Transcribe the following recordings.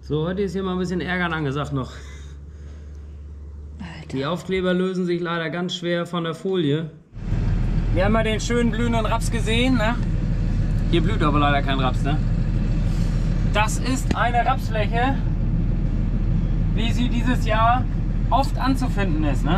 So, heute ist hier mal ein bisschen Ärgern angesagt noch. Alter. Die Aufkleber lösen sich leider ganz schwer von der Folie. Wir haben mal den schönen blühenden Raps gesehen, ne? Hier blüht aber leider kein Raps, ne? Das ist eine Rapsfläche, wie sie dieses Jahr oft anzufinden ist, ne?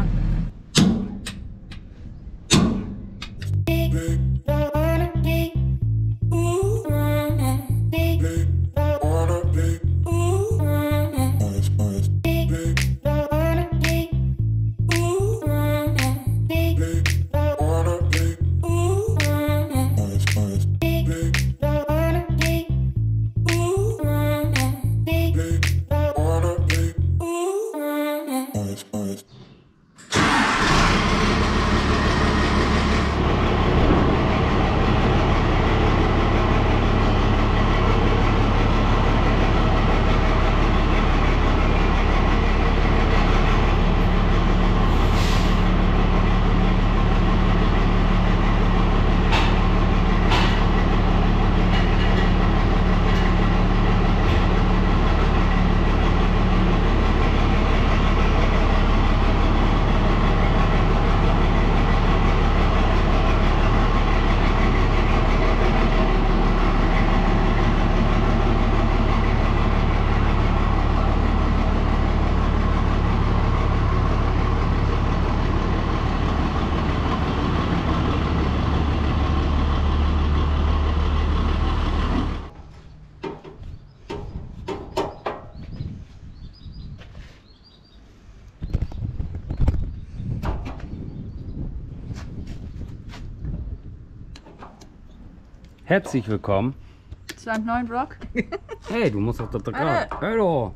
Herzlich willkommen. Zu einem neuen Vlog. Hey, du musst doch da gerade. Hallo.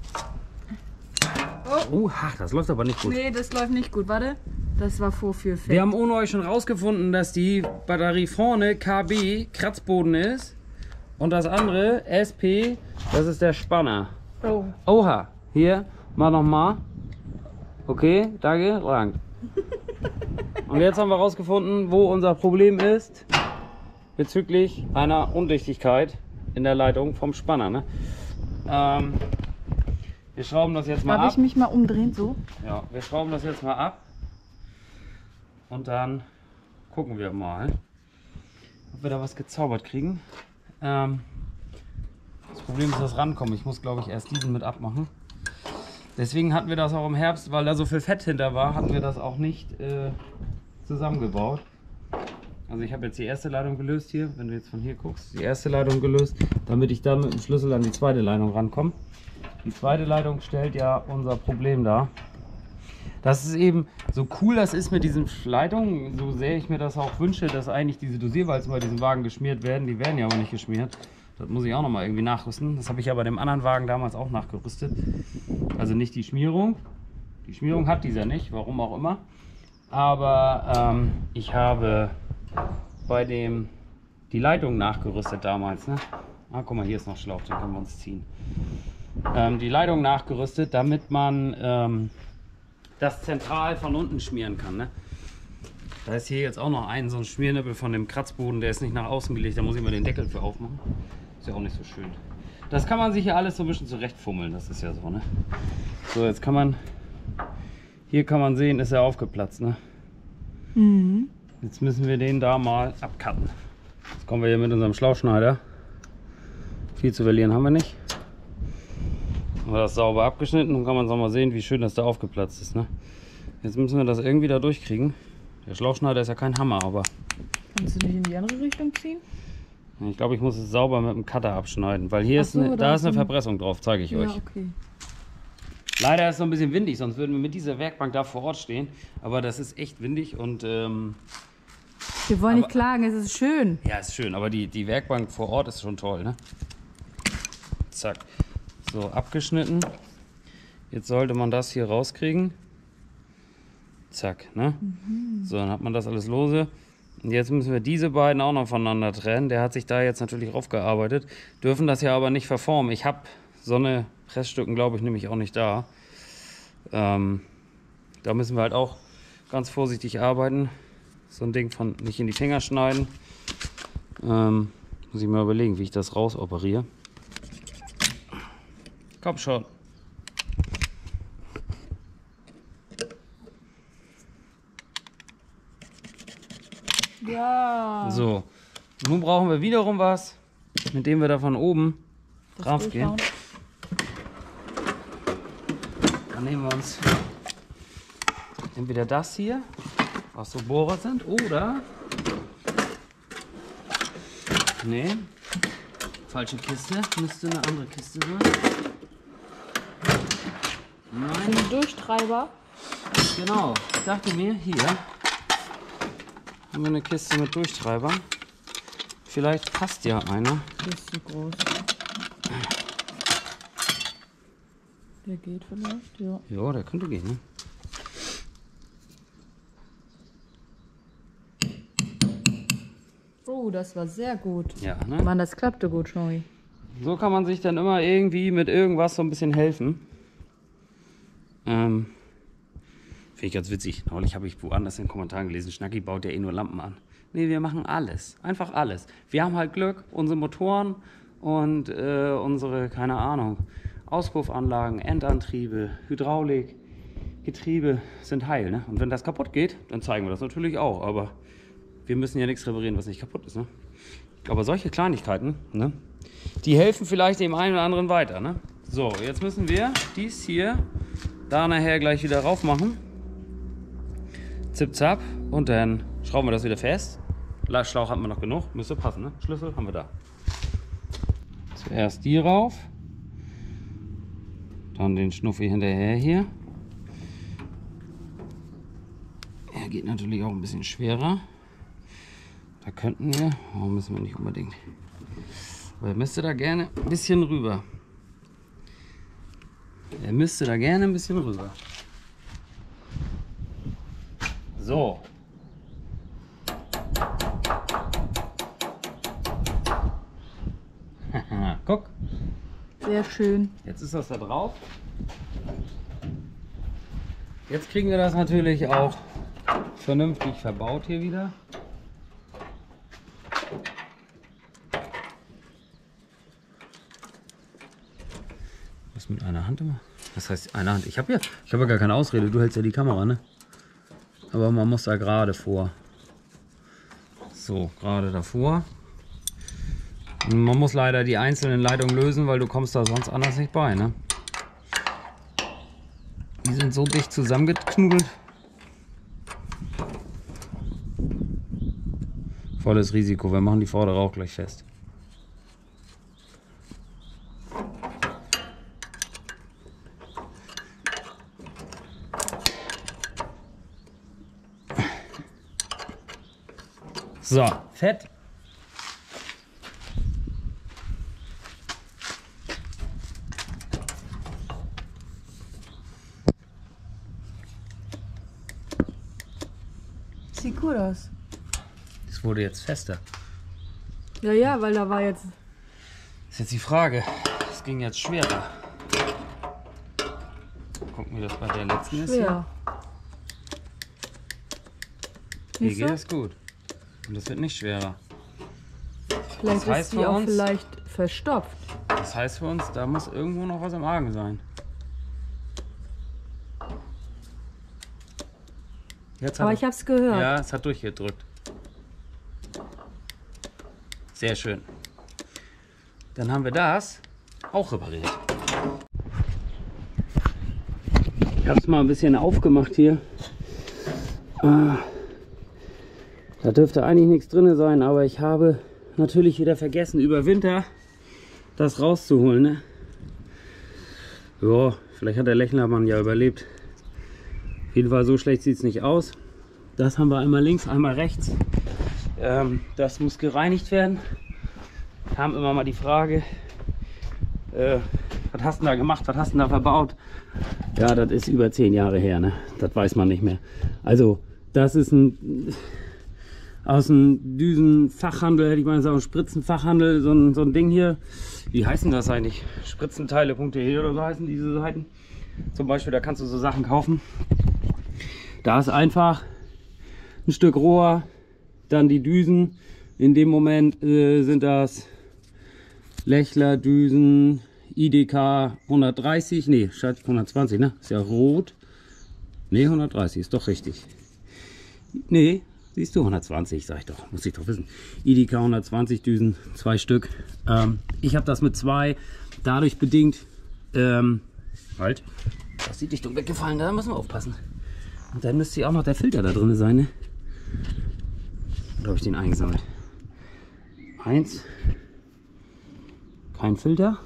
Oha, das läuft aber nicht gut. Nee, das läuft nicht gut. Warte. Das war Vorführfeld. Wir haben ohne euch schon rausgefunden, dass die Batterie vorne KB Kratzboden ist und das andere SP, das ist der Spanner. Oh. Oha, hier, mach nochmal. Okay, danke, lang. Und jetzt haben wir rausgefunden, wo unser Problem ist bezüglich einer Undichtigkeit in der Leitung vom Spanner. Ne? Wir schrauben das jetzt mal ab. Darf ich mich mal umdrehen so? Ja, wir schrauben das jetzt mal ab und dann gucken wir mal, ob wir da was gezaubert kriegen. Das Problem ist das Rankommen. Ich muss, glaube ich, erst diesen mit abmachen. Deswegen hatten wir das auch im Herbst, weil da so viel Fett hinter war, hatten wir das auch nicht zusammengebaut. Also ich habe jetzt die erste Leitung gelöst hier, wenn du jetzt von hier guckst, die erste Leitung gelöst, damit ich da mit dem Schlüssel an die zweite Leitung rankomme. Die zweite Leitung stellt ja unser Problem dar. Das ist eben, so cool das ist mit diesen Leitungen, so sehr ich mir das auch wünsche, dass eigentlich diese Dosierwalzen bei diesem Wagen geschmiert werden. Die werden ja aber nicht geschmiert. Das muss ich auch nochmal irgendwie nachrüsten. Das habe ich ja bei dem anderen Wagen damals auch nachgerüstet. Also nicht die Schmierung. Die Schmierung hat dieser nicht, warum auch immer. Aber ich habe bei dem die Leitung nachgerüstet damals. Ne? Ah, guck mal, hier ist noch Schlauch, den können wir uns ziehen. Die Leitung nachgerüstet, damit man das zentral von unten schmieren kann. Ne? Da ist hier jetzt auch noch so ein Schmiernippel von dem Kratzboden, der ist nicht nach außen gelegt, da muss ich mal den Deckel für aufmachen. Ist ja auch nicht so schön. Das kann man sich ja alles so ein bisschen zurechtfummeln, das ist ja so. Ne? So, jetzt kann man, hier kann man sehen, ist er aufgeplatzt. Ne? Mhm. Jetzt müssen wir den da mal abcutten. Jetzt kommen wir hier mit unserem Schlauchschneider. Viel zu verlieren haben wir nicht. Haben wir das sauber abgeschnitten und kann man so mal sehen, wie schön das da aufgeplatzt ist. Ne? Jetzt müssen wir das irgendwie da durchkriegen. Der Schlauchschneider ist ja kein Hammer, aber... Kannst du nicht in die andere Richtung ziehen? Ich glaube, ich muss es sauber mit dem Cutter abschneiden, weil hier da ist eine Verpressung drauf, zeige ich euch. Ja, okay. Leider ist es noch ein bisschen windig, sonst würden wir mit dieser Werkbank da vor Ort stehen. Aber das ist echt windig und... wir wollen nicht klagen, es ist schön. Ja, ist schön, aber die Werkbank vor Ort ist schon toll, ne? Zack. So, abgeschnitten. Jetzt sollte man das hier rauskriegen. Zack, ne? Mhm. So, dann hat man das alles lose. Und jetzt müssen wir diese beiden auch noch voneinander trennen. Der hat sich da jetzt natürlich raufgearbeitet. Dürfen das ja aber nicht verformen. Ich habe so eine Pressstücken, glaube ich, nämlich auch nicht da. Da müssen wir halt auch ganz vorsichtig arbeiten. So ein Ding von nicht in die Finger schneiden. Muss ich mal überlegen, wie ich das rausoperiere. Komm schon. Ja. So. Nun brauchen wir wiederum was, mit dem wir da von oben drauf gehen. Dann nehmen wir uns entweder das hier, was so Bohrer sind, oder... Nee, falsche Kiste, müsste eine andere Kiste sein. Nein. Ein Durchtreiber. Genau, ich dachte mir, hier haben wir eine Kiste mit Durchtreibern. Vielleicht passt ja einer. Der ist zu groß. Der geht vielleicht, ja. Ja, der könnte gehen, ne? Oh, das war sehr gut. Ja, ne? Mann, das klappte gut, Joey. So kann man sich dann immer irgendwie mit irgendwas so ein bisschen helfen. Finde ich ganz witzig. Neulich habe ich woanders in den Kommentaren gelesen, Schnacki baut ja eh nur Lampen an. Nee, wir machen alles. Einfach alles. Wir haben halt Glück, unsere Motoren und unsere, keine Ahnung, Auspuffanlagen, Endantriebe, Hydraulik, Getriebe sind heil. Ne? Und wenn das kaputt geht, dann zeigen wir das natürlich auch. Aber wir müssen ja nichts reparieren, was nicht kaputt ist. Ne? Aber solche Kleinigkeiten, ne, die helfen vielleicht dem einen oder anderen weiter. Ne? So, jetzt müssen wir dies hier da nachher gleich wieder rauf machen. Zip zap. Und dann schrauben wir das wieder fest. Schlauch haben wir noch genug. Müsste passen, ne? Schlüssel haben wir da. Zuerst die rauf. Dann den Schnuffi hinterher hier. Er geht natürlich auch ein bisschen schwerer. Da könnten wir, warum müssen wir nicht unbedingt. Aber er müsste da gerne ein bisschen rüber. Er müsste da gerne ein bisschen rüber. So. Guck. Sehr schön. Jetzt ist das da drauf. Jetzt kriegen wir das natürlich auch vernünftig verbaut hier wieder. Was mit einer Hand immer? Das heißt eine Hand. Ich habe ja gar keine Ausrede. Du hältst ja die Kamera, ne? Aber man muss da gerade vor. So, gerade davor. Und man muss leider die einzelnen Leitungen lösen, weil du kommst da sonst anders nicht bei, ne? Die sind so dicht zusammengeknudelt. Volles Risiko. Wir machen die vordere auch gleich fest. So, fett. Sieht gut aus. Das wurde jetzt fester. Ja, ja, weil da war jetzt... Das ist jetzt die Frage. Es ging jetzt schwerer. Gucken, wie das bei der letzten ist. Schwer. Hier Nicht geht so? es gut. Und das wird nicht schwerer. Vielleicht Das heißt ist die für auch uns- vielleicht verstopft. Das heißt für uns, da muss irgendwo noch was im Argen sein. Jetzt Aber hat ich hab's gehört. Ja, es hat durchgedrückt. Sehr schön. Dann haben wir das auch repariert. Ich habe es mal ein bisschen aufgemacht hier. Da dürfte eigentlich nichts drin sein, aber ich habe natürlich wieder vergessen, über Winter das rauszuholen. Ne? Ja, vielleicht hat der Lechnermann ja überlebt. Auf jeden Fall so schlecht sieht es nicht aus. Das haben wir einmal links, einmal rechts. Das muss gereinigt werden. Kam immer mal die Frage, was hast du da gemacht, was hast du da verbaut? Ja, das ist über 10 Jahre her, ne? Das weiß man nicht mehr. Also, das ist aus dem Düsenfachhandel, hätte ich mal gesagt, Spritzenfachhandel, so ein Ding hier. Wie heißen das eigentlich? Spritzenteile.de oder so heißen diese Seiten. Zum Beispiel, da kannst du so Sachen kaufen. Da ist einfach ein Stück Rohr, dann die Düsen. In dem Moment sind das Lechler Düsen IDK 130, nee, statt 120, ne? Ist ja rot. Ne, 130, ist doch richtig. Nee, siehst du, 120, sag ich doch, muss ich doch wissen. IDK 120 Düsen, 2 Stück. Ich habe das mit 2, dadurch bedingt, halt, da ist die Dichtung weggefallen, da müssen wir aufpassen. Und dann müsste ja auch noch der Filter da drin sein, ne? Oder habe ich den eingesammelt? 1, kein Filter.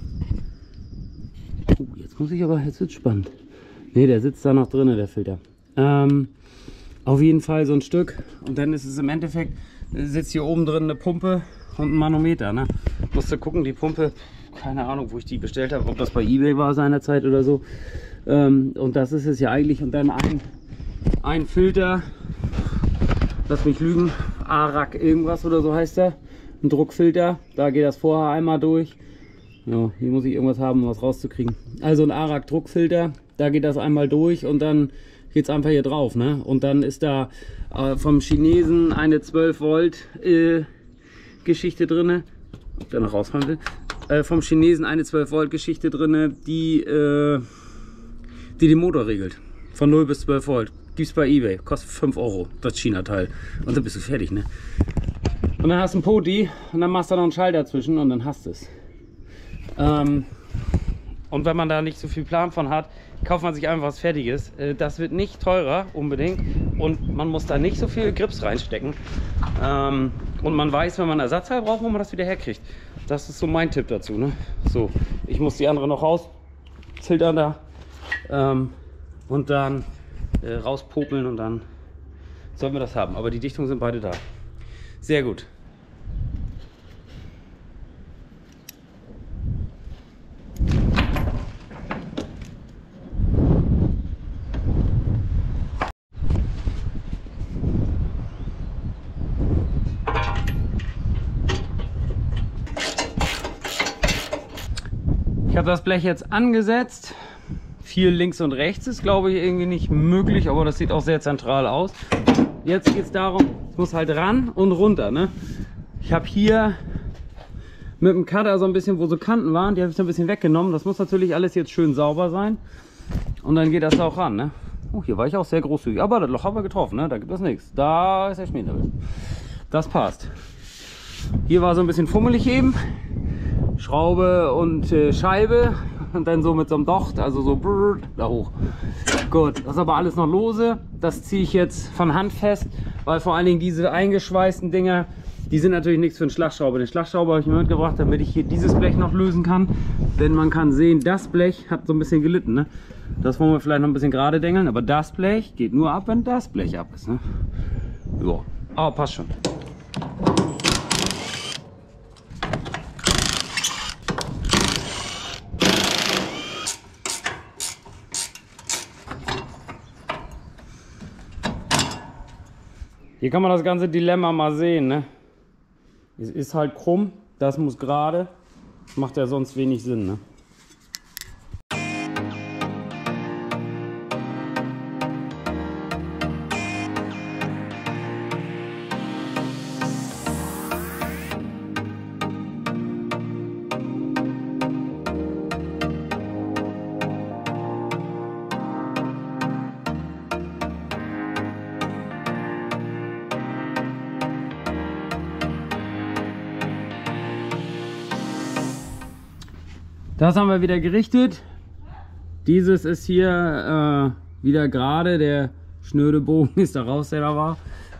Jetzt muss ich aber, jetzt wird spannend. Ne, der sitzt da noch drin, der Filter. Auf jeden Fall so ein Stück. Und dann ist es im Endeffekt, sitzt hier oben drin eine Pumpe und ein Manometer. Ne? Musste gucken, die Pumpe, keine Ahnung, wo ich die bestellt habe, ob das bei eBay war seinerzeit oder so. Und das ist es ja eigentlich. Und dann ein Filter, lass mich lügen, ARAG irgendwas oder so heißt der. Ein Druckfilter, da geht das vorher einmal durch. Ja, hier muss ich irgendwas haben, um was rauszukriegen. Also ein ARAG Druckfilter, da geht das einmal durch und dann geht es einfach hier drauf. Ne? Und dann ist da vom Chinesen eine 12 Volt Geschichte drin. Ob der noch rausfahren will. Vom Chinesen eine 12 Volt Geschichte drin, die den Motor regelt. Von 0 bis 12 Volt. Gibt's bei eBay. Kostet 5 Euro, das China-Teil. Und dann bist du fertig, ne? Und dann hast du einen Poti und dann machst du noch einen Schalter dazwischen und dann hast du es. Und wenn man da nicht so viel Plan von hat, kauft man sich einfach was Fertiges. Das wird nicht teurer unbedingt und man muss da nicht so viel Grips reinstecken. Und man weiß, wenn man Ersatzteil braucht, wo man das wieder herkriegt. Das ist so mein Tipp dazu. Ne? So, ich muss die andere noch rausfiltern da und dann rauspopeln und dann sollen wir das haben. Aber die Dichtungen sind beide da. Sehr gut. Ich habe das Blech jetzt angesetzt. Viel links und rechts ist, glaube ich, irgendwie nicht möglich, aber das sieht auch sehr zentral aus. Jetzt geht es darum, es muss halt ran und runter. Ne? Ich habe hier mit dem Cutter so ein bisschen, wo so Kanten waren, die habe ich so ein bisschen weggenommen. Das muss natürlich alles jetzt schön sauber sein. Und dann geht das auch ran. Ne? Oh, hier war ich auch sehr großzügig. Aber das Loch haben wir getroffen, ne? Da gibt es nichts. Da ist der Schmied. Das passt. Hier war so ein bisschen fummelig eben. Schraube und Scheibe. Und dann so mit so einem Docht, also so da hoch. Gut, das ist aber alles noch lose. Das ziehe ich jetzt von Hand fest, weil vor allen Dingen diese eingeschweißten Dinger, die sind natürlich nichts für einen Schlagschrauber. Den Schlagschrauber habe ich mir mitgebracht, damit ich hier dieses Blech noch lösen kann. Denn man kann sehen, das Blech hat so ein bisschen gelitten. Ne? Das wollen wir vielleicht noch ein bisschen gerade dengeln, aber das Blech geht nur ab, wenn das Blech ab ist. Ne? Ja, aber passt schon. Hier kann man das ganze Dilemma mal sehen. Ne? Es ist halt krumm, das muss gerade. Macht ja sonst wenig Sinn. Ne? Das haben wir wieder gerichtet. Dieses ist hier wieder gerade. Der schnöde Bogen ist da raus, der da war.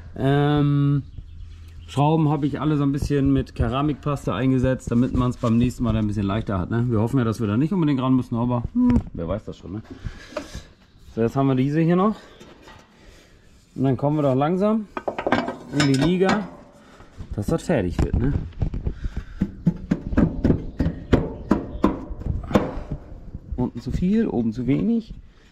Schrauben habe ich alle so ein bisschen mit Keramikpaste eingesetzt, damit man es beim nächsten Mal ein bisschen leichter hat. Ne? Wir hoffen ja, dass wir da nicht unbedingt ran müssen, aber wer weiß das schon. Ne? So, jetzt haben wir diese hier noch. Und dann kommen wir doch langsam in die Liga, dass das fertig wird. Ne? Unten zu viel, oben zu wenig.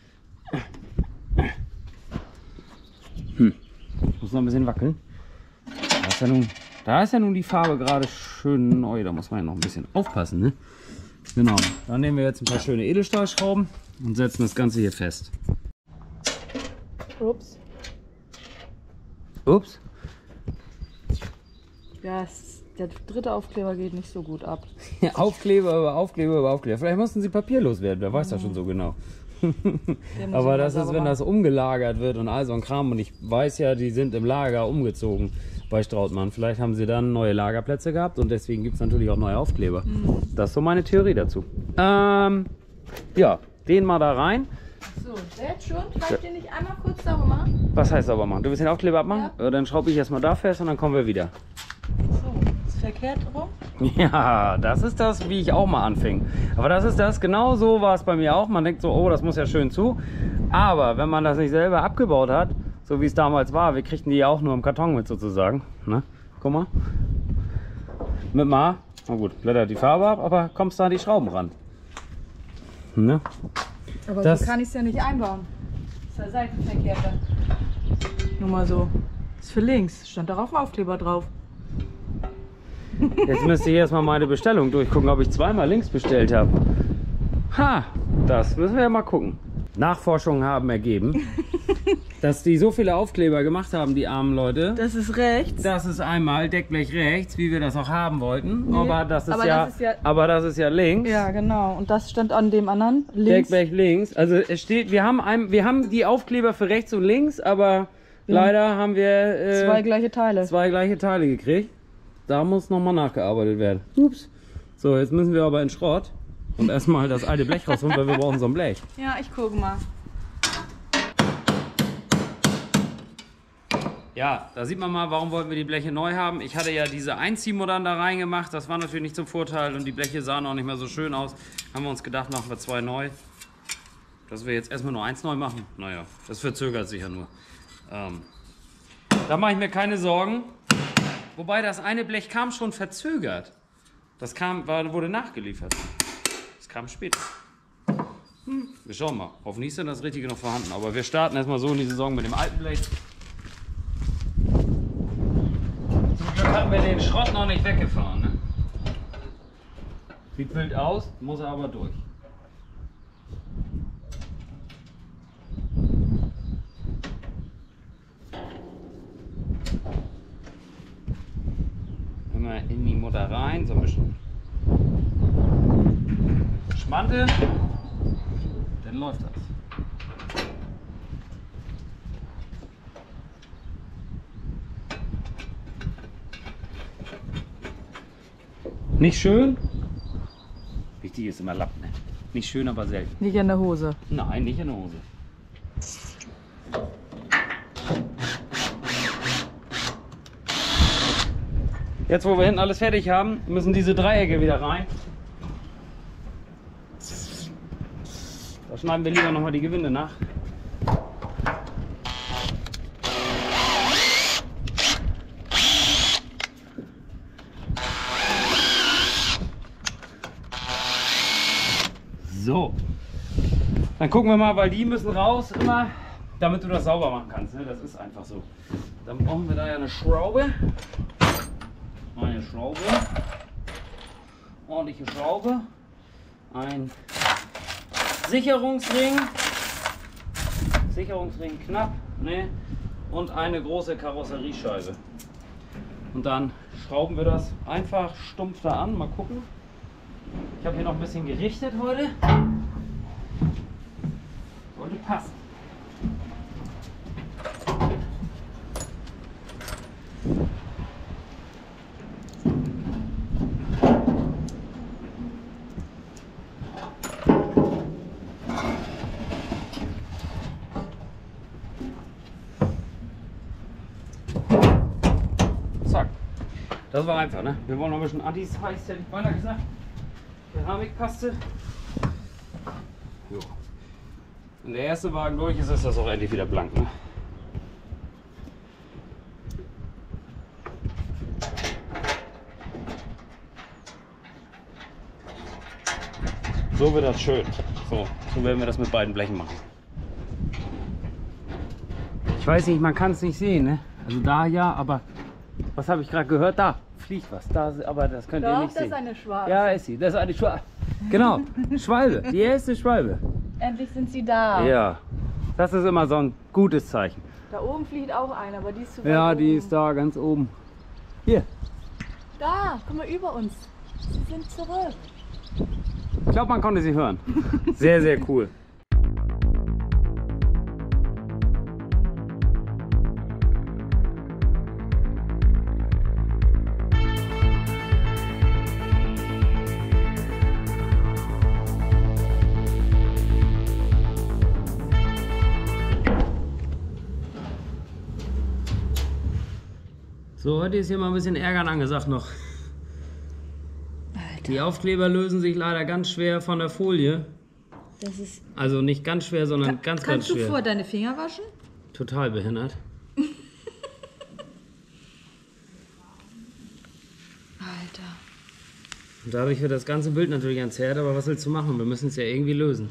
Muss noch ein bisschen wackeln. Da ist ja nun die Farbe gerade schön neu. Da muss man ja noch ein bisschen aufpassen. Ne? Genau. Dann nehmen wir jetzt ein paar schöne Edelstahlschrauben und setzen das Ganze hier fest. Ups. Ups. Das Der dritte Aufkleber geht nicht so gut ab. Aufkleber über Aufkleber über Aufkleber. Vielleicht mussten sie papierlos werden, wer weiß das schon so genau. Aber das ist, wenn das umgelagert wird und all so ein Kram. Und ich weiß ja, die sind im Lager umgezogen bei Strautmann. Vielleicht haben sie dann neue Lagerplätze gehabt und deswegen gibt es natürlich auch neue Aufkleber. Das ist so meine Theorie dazu. Ja, den mal da rein. So, der jetzt schon? Kann ich den nicht einmal kurz sauber machen? Was heißt sauber machen? Du willst den Aufkleber abmachen? Ja. Dann schraube ich erstmal da fest und dann kommen wir wieder. So, ist verkehrt rum? Ja, das ist das, wie ich auch mal anfing. Aber das ist das, genau so war es bei mir auch. Man denkt so, oh, das muss ja schön zu. Aber wenn man das nicht selber abgebaut hat, so wie es damals war, wir kriegten die ja auch nur im Karton mit sozusagen. Ne? Guck mal. Mit mal, na gut, blättert die Farbe ab, aber kommst da an die Schrauben ran. Ne? Aber das, so kann ich es ja nicht einbauen. Das ist ja seitenverkehrt dann. Nur mal so. Das ist für links. Stand doch auf dem Aufkleber drauf. Jetzt müsste ich erstmal meine Bestellung durchgucken, ob ich zweimal links bestellt habe. Ha, das müssen wir ja mal gucken. Nachforschungen haben ergeben, dass die so viele Aufkleber gemacht haben, die armen Leute. Das ist rechts. Das ist einmal Deckblech rechts, wie wir das auch haben wollten. Nee, aber das ist ja links. Ja, genau. Und das stand an dem anderen links. Deckblech links. Also es steht, wir haben die Aufkleber für rechts und links, aber leider haben wir zwei gleiche Teile. Zwei gleiche Teile gekriegt. Da muss nochmal nachgearbeitet werden. Ups. So, jetzt müssen wir aber in Schrott und erstmal das alte Blech rausholen, weil wir brauchen so ein Blech. Ja, ich gucke mal. Ja, da sieht man mal, warum wollten wir die Bleche neu haben. Ich hatte ja diese Einziehmodern da reingemacht, das war natürlich nicht zum Vorteil und die Bleche sahen auch nicht mehr so schön aus. Haben wir uns gedacht, machen wir zwei neu. Dass wir jetzt erstmal nur eins neu machen, naja, das verzögert sich ja nur. Da mache ich mir keine Sorgen. Wobei das eine Blech kam schon verzögert. Das wurde nachgeliefert. Das kam später. Wir schauen mal. Hoffentlich ist dann das Richtige noch vorhanden. Aber wir starten erstmal so in die Saison mit dem alten Blech. Zum Glück hatten wir den Schrott noch nicht weggefahren. Ne? Sieht wild aus, muss er aber durch. Immer in die Mutter rein, so ein bisschen Schmante, dann läuft das. Nicht schön? Wichtig ist immer Lappen. Ne? Nicht schön, aber selten. Nicht in der Hose. Nein, nicht in der Hose. Jetzt, wo wir hinten alles fertig haben, müssen diese Dreiecke wieder rein. Da schneiden wir lieber nochmal die Gewinde nach. So. Dann gucken wir mal, weil die müssen raus immer, damit du das sauber machen kannst. Ne? Das ist einfach so. Dann brauchen wir da ja eine Schraube. Eine Schraube, ordentliche Schraube, ein Sicherungsring knapp, ne? Und eine große Karosseriescheibe. Und dann schrauben wir das einfach stumpf da an, mal gucken. Ich habe hier noch ein bisschen gerichtet heute. Sollte passen. Das war einfach, ne? Wir wollen noch ein bisschen Anti-Size, hätte ich beinahe gesagt. Keramikpaste. Jo. Wenn der erste Wagen durch ist, ist das auch endlich wieder blank, ne? So wird das schön. So werden wir das mit beiden Blechen machen. Ich weiß nicht, man kann es nicht sehen, ne? Also da ja, aber was habe ich gerade gehört? Da fliegt was. Da, aber das könnt ihr nicht sehen. Das ist eine Schwalbe. Ja, ist sie. Das ist eine Schwalbe. Genau, Schwalbe. Die erste Schwalbe. Endlich sind sie da. Ja, das ist immer so ein gutes Zeichen. Da oben fliegt auch eine, aber die ist zu weit Ja, oben. die ist da ganz oben. Hier. Da, guck mal über uns. Sie sind zurück. Ich glaube, man konnte sie hören. Sehr, sehr cool. So, heute ist hier mal ein bisschen Ärgern angesagt noch. Alter. Die Aufkleber lösen sich leider ganz schwer von der Folie. Das ist. Also nicht ganz schwer, sondern ganz schwer. Kannst du vor deine Finger waschen? Total behindert. Alter. Und dadurch wird das ganze Bild natürlich entzerrt, aber was willst du machen? Wir müssen es ja irgendwie lösen.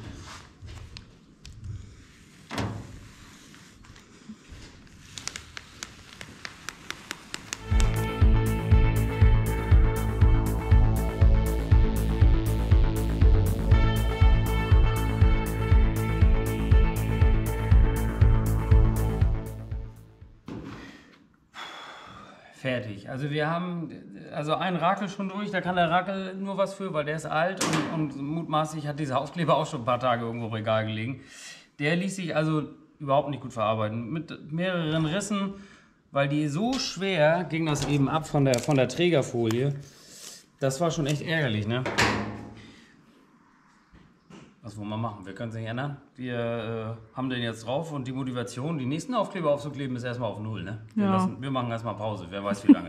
Fertig. Also wir haben einen Rakel schon durch, da kann der Rakel nur was für, weil der ist alt und mutmaßlich hat dieser Aufkleber auch schon ein paar Tage irgendwo im Regal gelegen. Der ließ sich also überhaupt nicht gut verarbeiten. Mit mehreren Rissen, weil die so schwer ging das eben ab von der Trägerfolie. Das war schon echt ärgerlich, ne? Was wollen wir machen? Wir können es nicht ändern. Wir haben den jetzt drauf und die Motivation, die nächsten Aufkleber aufzukleben, ist erstmal auf Null. Ne? Wir machen erstmal Pause, wer weiß wie lange.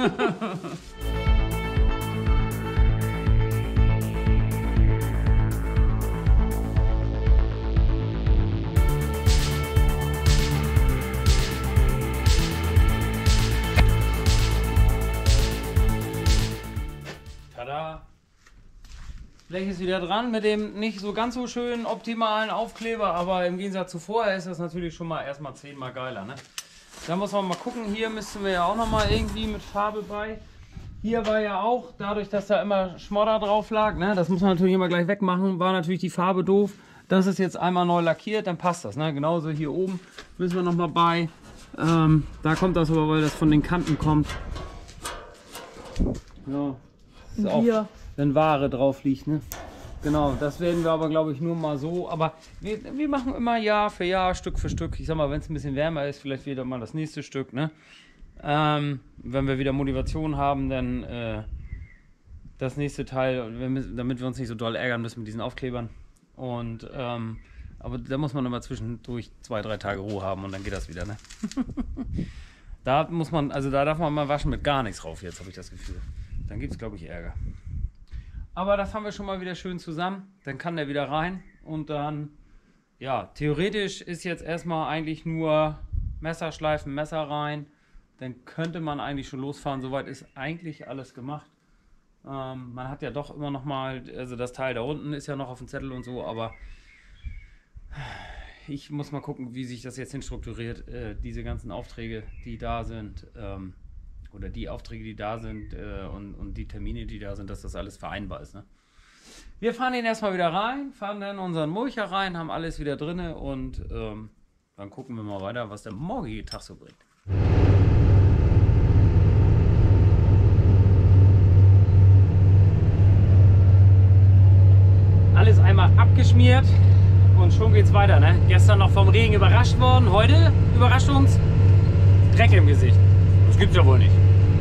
Tada! Blech ist wieder dran mit dem nicht so ganz so schönen optimalen Aufkleber, aber im Gegensatz zu vorher ist das natürlich schon mal erstmal 10-mal geiler. Ne? Da muss man mal gucken, hier müssten wir ja auch noch mal irgendwie mit Farbe bei. Hier war ja auch, dadurch, dass da immer Schmodder drauf lag, ne? Das muss man natürlich immer gleich wegmachen, war natürlich die Farbe doof. Das ist jetzt einmal neu lackiert, dann passt das. Ne? Genauso hier oben müssen wir noch mal bei. Da kommt das aber, weil das von den Kanten kommt. Ja, ist auch, wenn Ware drauf liegt, ne? Genau, das werden wir aber, glaube ich, nur mal so. Aber wir machen immer Jahr für Jahr, Stück für Stück. Ich sag mal, wenn es ein bisschen wärmer ist, vielleicht wieder mal das nächste Stück, ne? Wenn wir wieder Motivation haben, dann das nächste Teil, damit wir uns nicht so doll ärgern müssen mit diesen Aufklebern. Und aber da muss man immer zwischendurch 2-3 Tage Ruhe haben und dann geht das wieder, ne? Da muss man, also da darf man mal waschen mit gar nichts drauf jetzt, habe ich das Gefühl. Dann gibt es, glaube ich, Ärger. Aber das haben wir schon mal wieder schön zusammen. Dann kann der wieder rein und dann, ja, theoretisch ist jetzt erstmal eigentlich nur Messer schleifen, Messer rein. Dann könnte man eigentlich schon losfahren. Soweit ist eigentlich alles gemacht. Man hat ja doch immer noch mal, also das Teil da unten ist ja noch auf dem Zettel und so, aber ich muss mal gucken, wie sich das jetzt hinstrukturiert, diese ganzen Aufträge, die da sind, oder die Aufträge, die da sind und die Termine, die da sind, dass das alles vereinbar ist. Ne? Wir fahren den erstmal wieder rein, fahren dann unseren Mulcher rein, haben alles wieder drin und dann gucken wir mal weiter, was der morgige Tag so bringt. Alles einmal abgeschmiert und schon geht's weiter. Ne? Gestern noch vom Regen überrascht worden, heute überrascht uns Dreck im Gesicht. Das gibt's ja wohl nicht.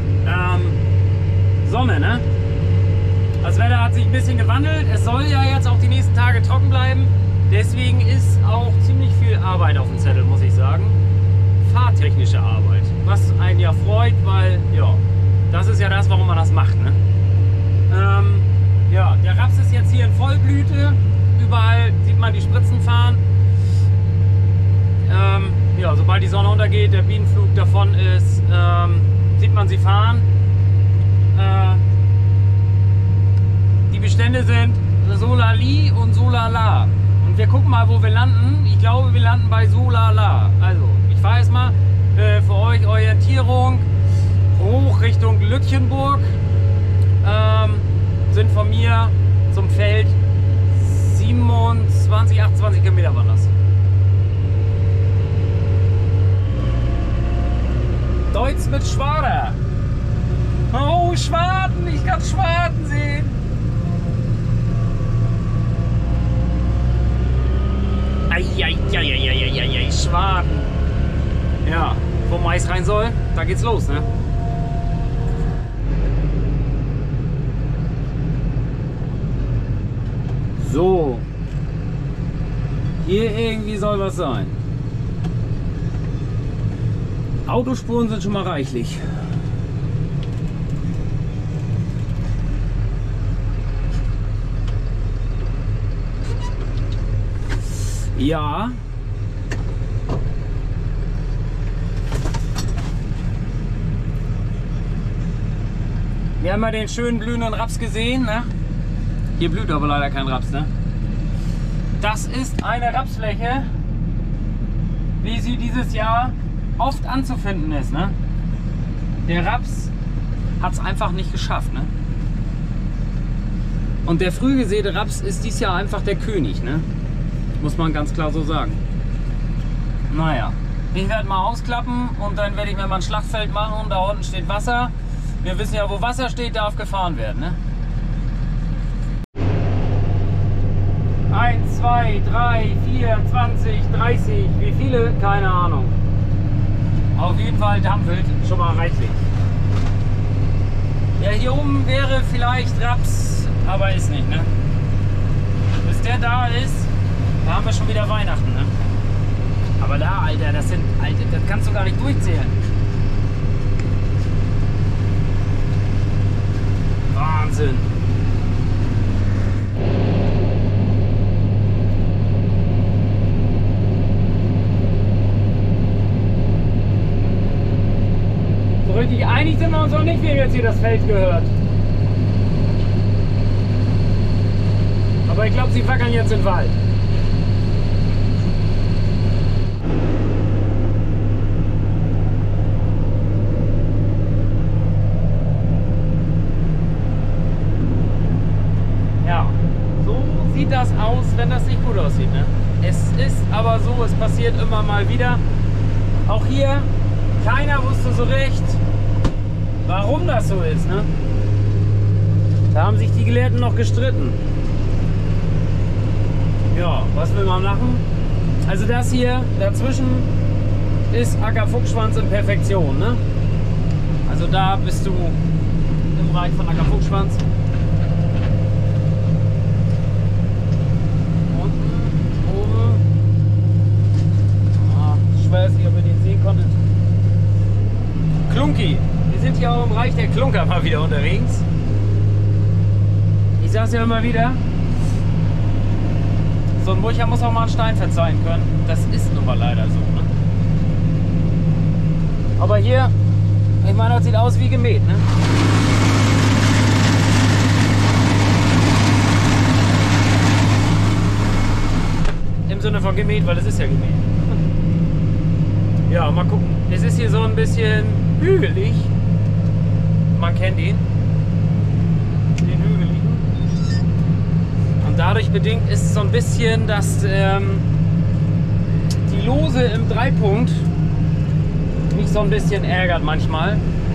Sonne, ne? Das Wetter hat sich ein bisschen gewandelt. Es soll ja jetzt auch die nächsten Tage trocken bleiben. Deswegen ist auch ziemlich viel Arbeit auf dem Zettel, muss ich sagen. Fahrtechnische Arbeit. Was einen ja freut, weil, ja, das ist ja das, warum man das macht, ne? Ja, der Raps ist jetzt hier in Vollblüte. Überall sieht man die Spritzen fahren. Ja, sobald die Sonne untergeht, der Bienenflug davon ist, sieht man sie fahren. Die Bestände sind Solali und Solala. Und wir gucken mal, wo wir landen. Ich glaube, wir landen bei Solala. Also, ich fahre jetzt mal für euch Orientierung hoch Richtung Lütchenburg. Sind von mir zum Feld 27, 28 Kilometer waren das. Deutz mit Schwader. Oh, Schwaden, ich kann Schwaden sehen. Eieieiei, Schwaden. Ja, wo Mais rein soll, da geht's los, ne? So. Hier irgendwie soll was sein. Autospuren sind schon mal reichlich. Ja. Wir haben ja den schönen blühenden Raps gesehen, ne? Hier blüht aber leider kein Raps, ne? Das ist eine Rapsfläche, wie sie dieses Jahr oft anzufinden ist, ne? Der Raps hat es einfach nicht geschafft, ne? Und der früh gesäte Raps ist dieses Jahr einfach der König, ne? Muss man ganz klar so sagen. Naja, ich werde mal ausklappen und dann werde ich mir mal ein Schlachtfeld machen und da unten steht Wasser. Wir wissen ja, wo Wasser steht, darf gefahren werden, ne? 1, 2, 3, 4, 20, 30, wie viele? Keine Ahnung. Auf jeden Fall dampfelt schon mal reichlich. Ja, hier oben wäre vielleicht Raps, aber ist nicht, ne? Bis der da ist, da haben wir schon wieder Weihnachten, ne? Aber da, Alter, das kannst du gar nicht durchzählen. Wahnsinn. So richtig einig sind wir uns auch nicht, wem jetzt hier das Feld gehört. Aber ich glaube, sie wackeln jetzt in den Wald. Ja, so sieht das aus, wenn das nicht gut aussieht, ne? Es ist aber so, es passiert immer mal wieder. Auch hier, keiner wusste so recht, warum das so ist, ne? Da haben sich die Gelehrten noch gestritten. Ja, was will man machen? Also das hier dazwischen ist Ackerfuchsschwanz in Perfektion, ne? Also da bist du im Bereich von Ackerfuchsschwanz. Unten, oben. Ich weiß nicht, ob ihr den sehen konntet. Klunki. Wir sind hier auch im Bereich der Klunker mal wieder unterwegs. Ich sag's ja immer wieder. So ein Mulcher muss auch mal einen Stein verzeihen können. Das ist nun mal leider so, ne? Aber hier, ich meine, das sieht aus wie gemäht, ne? Im Sinne von gemäht, weil es ist ja gemäht. Ja, mal gucken. Es ist hier so ein bisschen hügelig. Man kennt ihn. Den hügeligen. Und dadurch bedingt ist es so ein bisschen, dass die Lose im Dreipunkt mich so ein bisschen ärgert manchmal.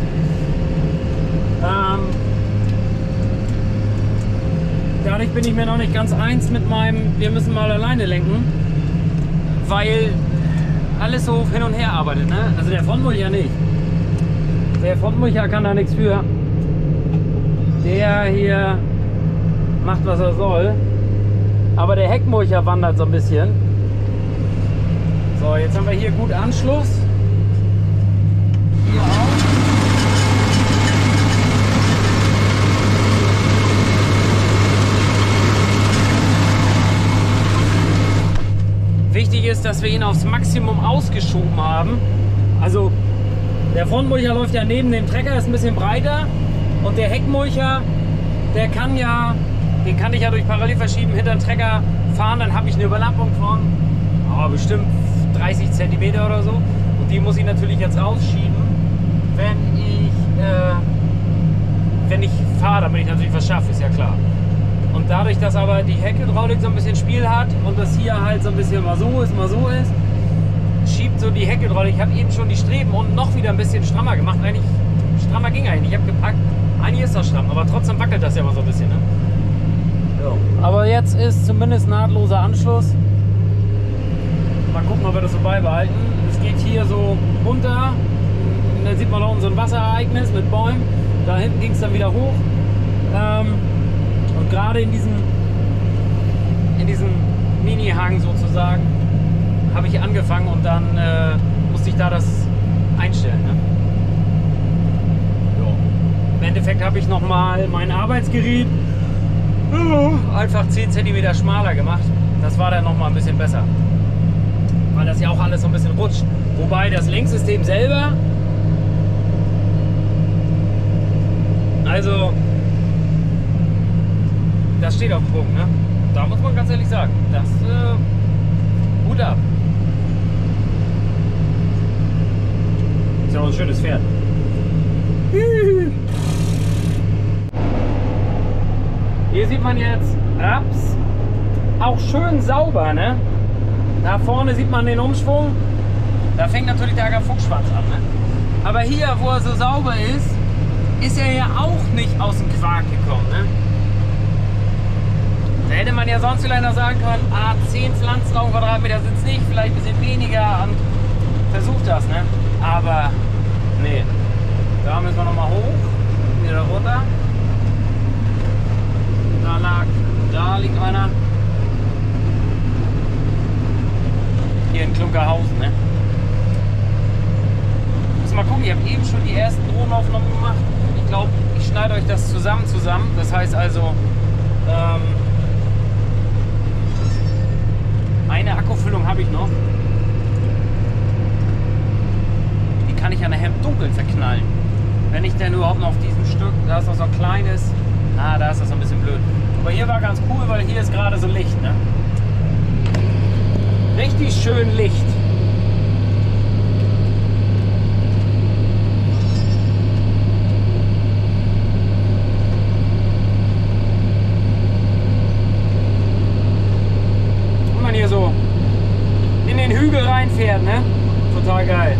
Dadurch bin ich mir noch nicht ganz eins mit meinem, wir müssen mal alleine lenken, weil alles so hin und her arbeitet, ne? Also der Frontmulcher nicht. Der Frontmulcher kann da nichts für. Der hier macht, was er soll. Aber der Heckmulcher wandert so ein bisschen. So, jetzt haben wir hier gut Anschluss. Hier auch. Wichtig ist, dass wir ihn aufs Maximum ausgeschoben haben. Also der Frontmulcher läuft ja neben dem Trecker, ist ein bisschen breiter. Und der Heckmulcher, den kann ich ja durch parallel verschieben, hinter den Trecker fahren. Dann habe ich eine Überlappung von bestimmt 30 cm oder so. Und die muss ich natürlich jetzt rausschieben, wenn ich fahre, damit ich natürlich was schaffe, ist ja klar. Und dadurch, dass aber die Heckhydraulik so ein bisschen Spiel hat und das hier halt so ein bisschen mal so ist, schiebt so die Heckhydraulik. Ich habe eben schon die Streben unten noch wieder ein bisschen strammer gemacht. Eigentlich strammer ging eigentlich. Ich habe gepackt, eigentlich ist das stramm, aber trotzdem wackelt das ja immer so ein bisschen. Ne? So. Aber jetzt ist zumindest nahtloser Anschluss. Mal gucken, ob wir das so beibehalten. Es geht hier so runter. Und dann sieht man da unten so ein Wasserereignis mit Bäumen. Da hinten ging es dann wieder hoch. Und gerade in diesem Mini-Hang sozusagen habe ich angefangen und dann musste ich da das einstellen. Ne? Jo. Im Endeffekt habe ich nochmal mein Arbeitsgerät einfach 10 cm schmaler gemacht. Das war dann nochmal ein bisschen besser. Weil das ja auch alles so ein bisschen rutscht. Wobei das Lenksystem selber, also das steht auf dem Punkt, ne? Da muss man ganz ehrlich sagen, das Hut ab. Ist ja auch ein schönes Pferd. Hier sieht man jetzt Raps, auch schön sauber, ne? Da vorne sieht man den Umschwung. Da fängt natürlich der Fuchsschwanz an, ne? Aber hier, wo er so sauber ist, ist er ja auch nicht aus dem Quark gekommen, ne? Da hätte man ja sonst vielleicht noch sagen können, 10 Pflanzen auf Quadratmeter sind es nicht, vielleicht ein bisschen weniger und versucht das, ne? Aber nee, da müssen wir nochmal hoch, wieder runter. Da liegt einer. Hier in Klunkerhausen, ne? Muss mal gucken, ich habe eben schon die ersten Drohnenaufnahmen gemacht. Ich glaube, ich schneide euch das zusammen. Das heißt also, eine Akkufüllung habe ich noch. Die kann ich an der Hemd dunkel verknallen. Wenn ich denn überhaupt noch auf diesem Stück, da ist noch so ein kleines, da ist das ein bisschen blöd. Aber hier war ganz cool, weil hier ist gerade so Licht, ne? Richtig schön Licht. Und man hier so in den Hügel reinfährt, ne? Total geil.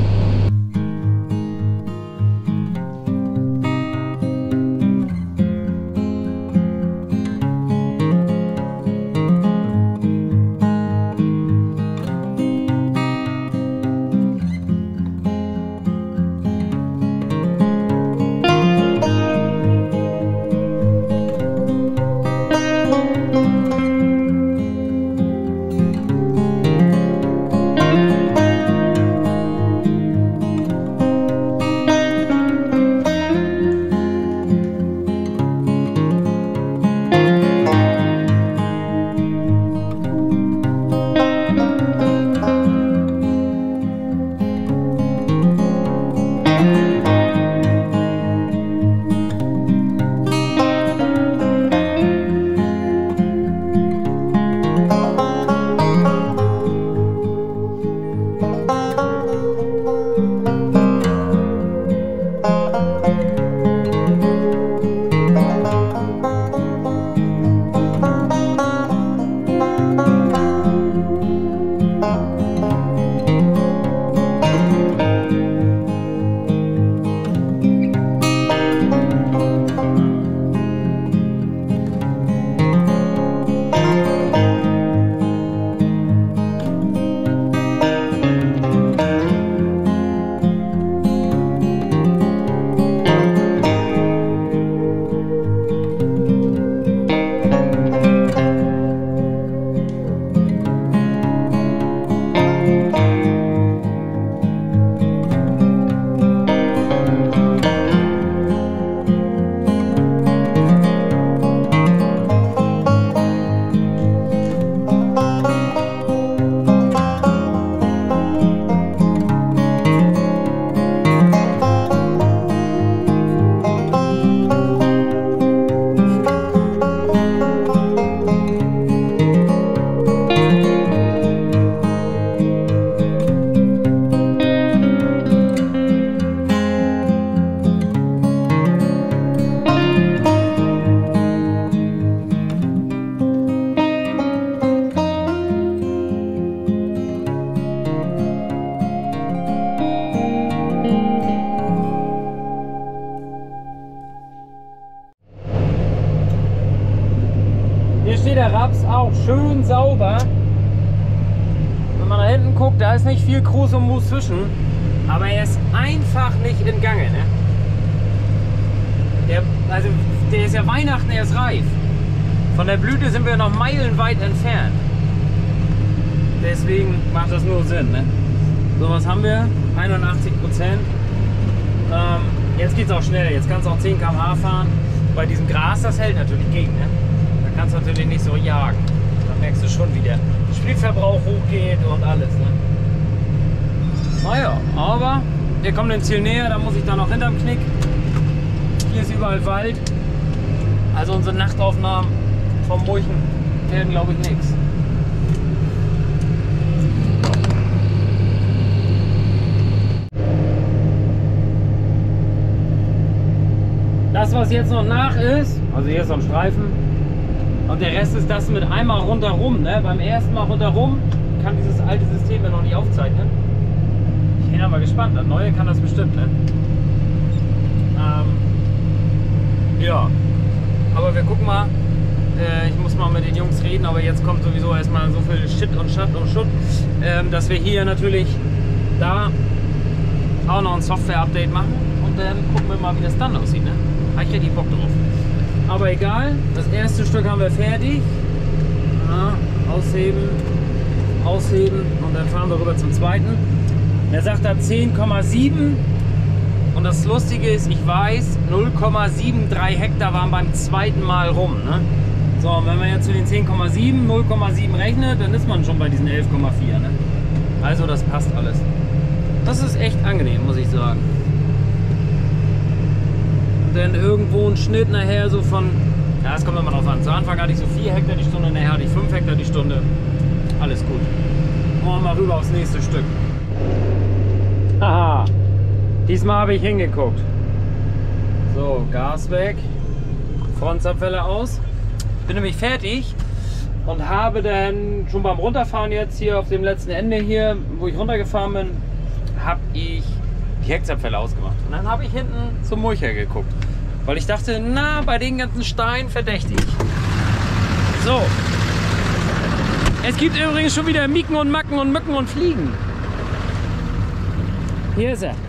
sauber. Wenn man da hinten guckt, da ist nicht viel Krus und Mus zwischen. Aber er ist einfach nicht in Gange. Ne? Der ist ja Weihnachten erst reif. Von der Blüte sind wir noch meilenweit entfernt. Deswegen macht das nur Sinn. Ne? So, was haben wir? 81%. Jetzt geht es auch schnell. Jetzt kannst du auch 10 km/h fahren. Bei diesem Gras, das hält natürlich gegen. Ne? Da kannst du natürlich nicht so jagen. Da merkst du schon, wie der Spritverbrauch hochgeht und alles. Ne? Naja, aber wir kommen dem Ziel näher. Da muss ich dann noch hinterm Knick. Hier ist überall Wald. Also unsere Nachtaufnahmen vom Murchen werden, glaube ich, nichts. Das, was jetzt noch nach ist, also hier ist so ein Streifen und der Rest ist das mit einmal rundherum. Ne? Beim ersten Mal rundherum kann dieses alte System ja noch nicht aufzeichnen. Ich bin ja mal gespannt, das neue kann das bestimmt. Ne? Ja, aber wir gucken mal. Ich muss mal mit den Jungs reden, aber jetzt kommt sowieso erstmal so viel Shit und Schatt und Schutt, dass wir hier natürlich da auch noch ein Software-Update machen und dann gucken wir mal, wie das dann aussieht. Ne? Habe ich richtig Bock drauf. Aber egal, das erste Stück haben wir fertig. Ja, ausheben, ausheben und dann fahren wir rüber zum zweiten. Der sagt da 10,7 und das Lustige ist, ich weiß, 0,73 Hektar waren beim zweiten Mal rum. Ne? So, und wenn man jetzt zu den 10,7, 0,7 rechnet, dann ist man schon bei diesen 11,4. Ne? Also das passt alles. Das ist echt angenehm, muss ich sagen. Denn irgendwo ein Schnitt nachher so von, ja, es kommt immer drauf an. Zu Anfang hatte ich so 4 Hektar die Stunde, nachher hatte ich 5 Hektar die Stunde. Alles gut. Machen wir mal rüber aufs nächste Stück. Haha, diesmal habe ich hingeguckt. So, Gas weg, Frontzapfelle aus. Bin nämlich fertig und habe dann schon beim Runterfahren jetzt hier auf dem letzten Ende hier, wo ich runtergefahren bin, habe ich die Heckzapfelle ausgemacht. Und dann habe ich hinten zum Mulcher geguckt, weil ich dachte, na, bei den ganzen Steinen verdächtig. So. Es gibt übrigens schon wieder Miken und Macken und Mücken und Fliegen. Hier ist er.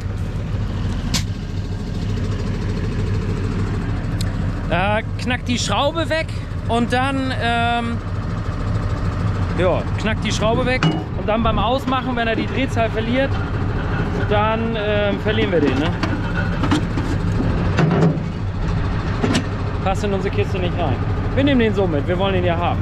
Knackt die Schraube weg und dann ja, knackt die Schraube weg und dann beim Ausmachen, wenn er die Drehzahl verliert, dann verlieren wir den. Ne? Passt in unsere Kiste nicht rein. Wir nehmen den so mit, wir wollen den ja haben.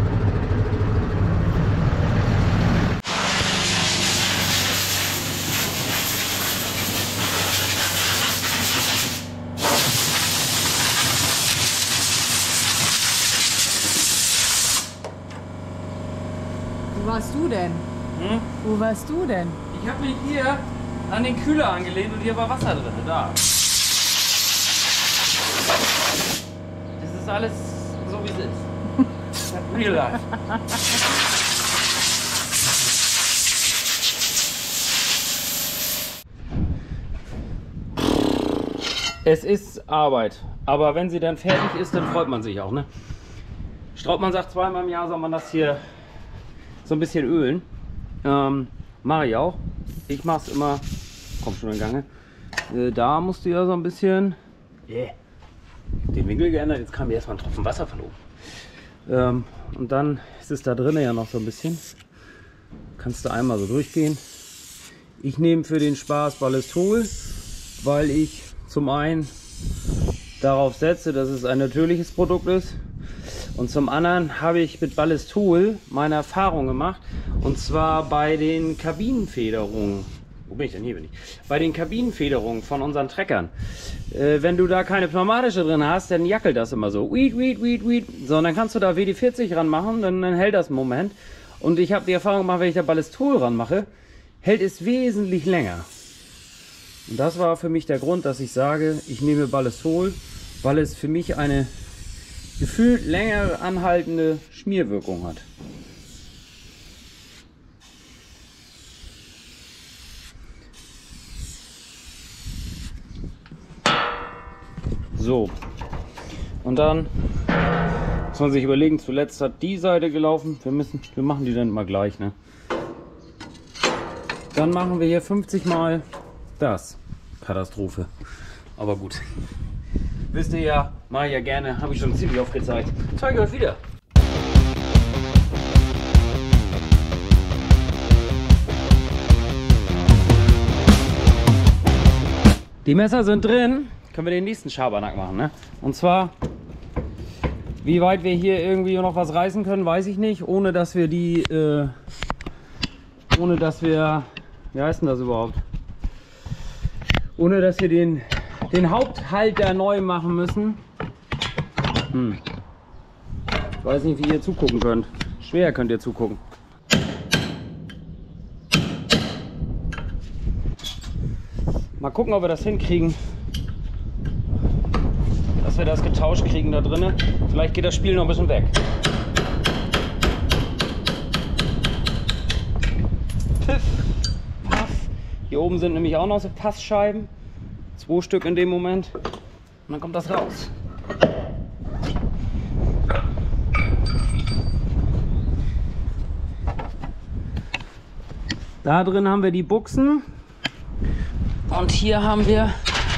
Wo warst du denn? Hm? Wo warst du denn? Ich habe mich hier an den Kühler angelehnt und hier war Wasser drin. Da. Das ist alles so wie es ist. Real life. Es ist Arbeit, aber wenn sie dann fertig ist, dann freut man sich auch. Ne? Straubmann sagt, zweimal im Jahr soll man das hier so ein bisschen ölen. Mache ich auch. Ich mache es immer, komm schon in Gange. Da musst du ja so ein bisschen den Winkel geändert. Jetzt kam mir erstmal ein Tropfen Wasser von oben. Und dann ist es da drinnen ja noch so ein bisschen. Kannst du einmal so durchgehen. Ich nehme für den Spaß Ballistol, weil ich zum einen darauf setze, dass es ein natürliches Produkt ist. Und zum anderen habe ich mit Ballistol meine Erfahrung gemacht. Und zwar bei den Kabinenfederungen. Wo bin ich denn? Hier bin ich. Bei den Kabinenfederungen von unseren Treckern. Wenn du da keine pneumatische drin hast, dann jackelt das immer so. So, und dann kannst du da WD-40 ranmachen, dann hält das einen Moment. Und ich habe die Erfahrung gemacht, wenn ich da Ballistol ranmache, hält es wesentlich länger. Und das war für mich der Grund, dass ich sage, ich nehme Ballistol, weil es für mich eine gefühlt länger anhaltende Schmierwirkung hat. So, und dann Muss man sich überlegen, zuletzt hat die Seite gelaufen. Wir machen die dann mal gleich, ne? Dann machen wir hier 50 Mal das. Katastrophe. Aber gut. Wisst ihr ja, mache ich ja gerne. Habe ich schon ziemlich oft gezeigt. Zeige euch wieder. Die Messer sind drin. Können wir den nächsten Schabernack machen, ne? Und zwar, wie weit wir hier irgendwie noch was reißen können, weiß ich nicht. Ohne dass wir wie heißt denn das überhaupt? Ohne dass wir den Haupthalter neu machen müssen. Ich weiß nicht, wie ihr zugucken könnt. Schwer könnt ihr zugucken. Mal gucken, ob wir das hinkriegen, dass wir das getauscht kriegen da drinnen. Vielleicht geht das Spiel noch ein bisschen weg. Piff, paff. Hier oben sind nämlich auch noch so Passscheiben. 2 Stück in dem Moment. Und dann kommt das raus. Da drin haben wir die Buchsen. Und hier haben wir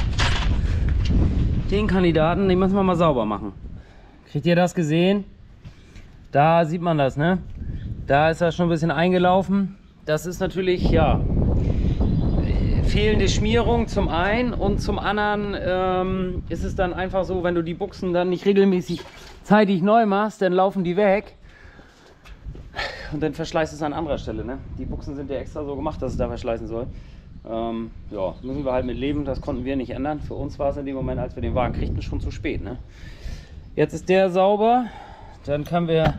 den Kandidaten, den müssen wir mal sauber machen. Kriegt ihr das gesehen? Da sieht man das, ne? Da ist er schon ein bisschen eingelaufen. Das ist natürlich, ja, fehlende Schmierung zum einen und zum anderen ist es dann einfach so, wenn du die Buchsen dann nicht regelmäßig zeitig neu machst, dann laufen die weg und dann verschleißt es an anderer Stelle, ne? Die Buchsen sind ja extra so gemacht, dass es da verschleißen soll. Ja, müssen wir halt mit leben, das konnten wir nicht ändern. Für uns war es in dem Moment, als wir den Wagen kriegten, schon zu spät, ne? Jetzt ist der sauber, dann können wir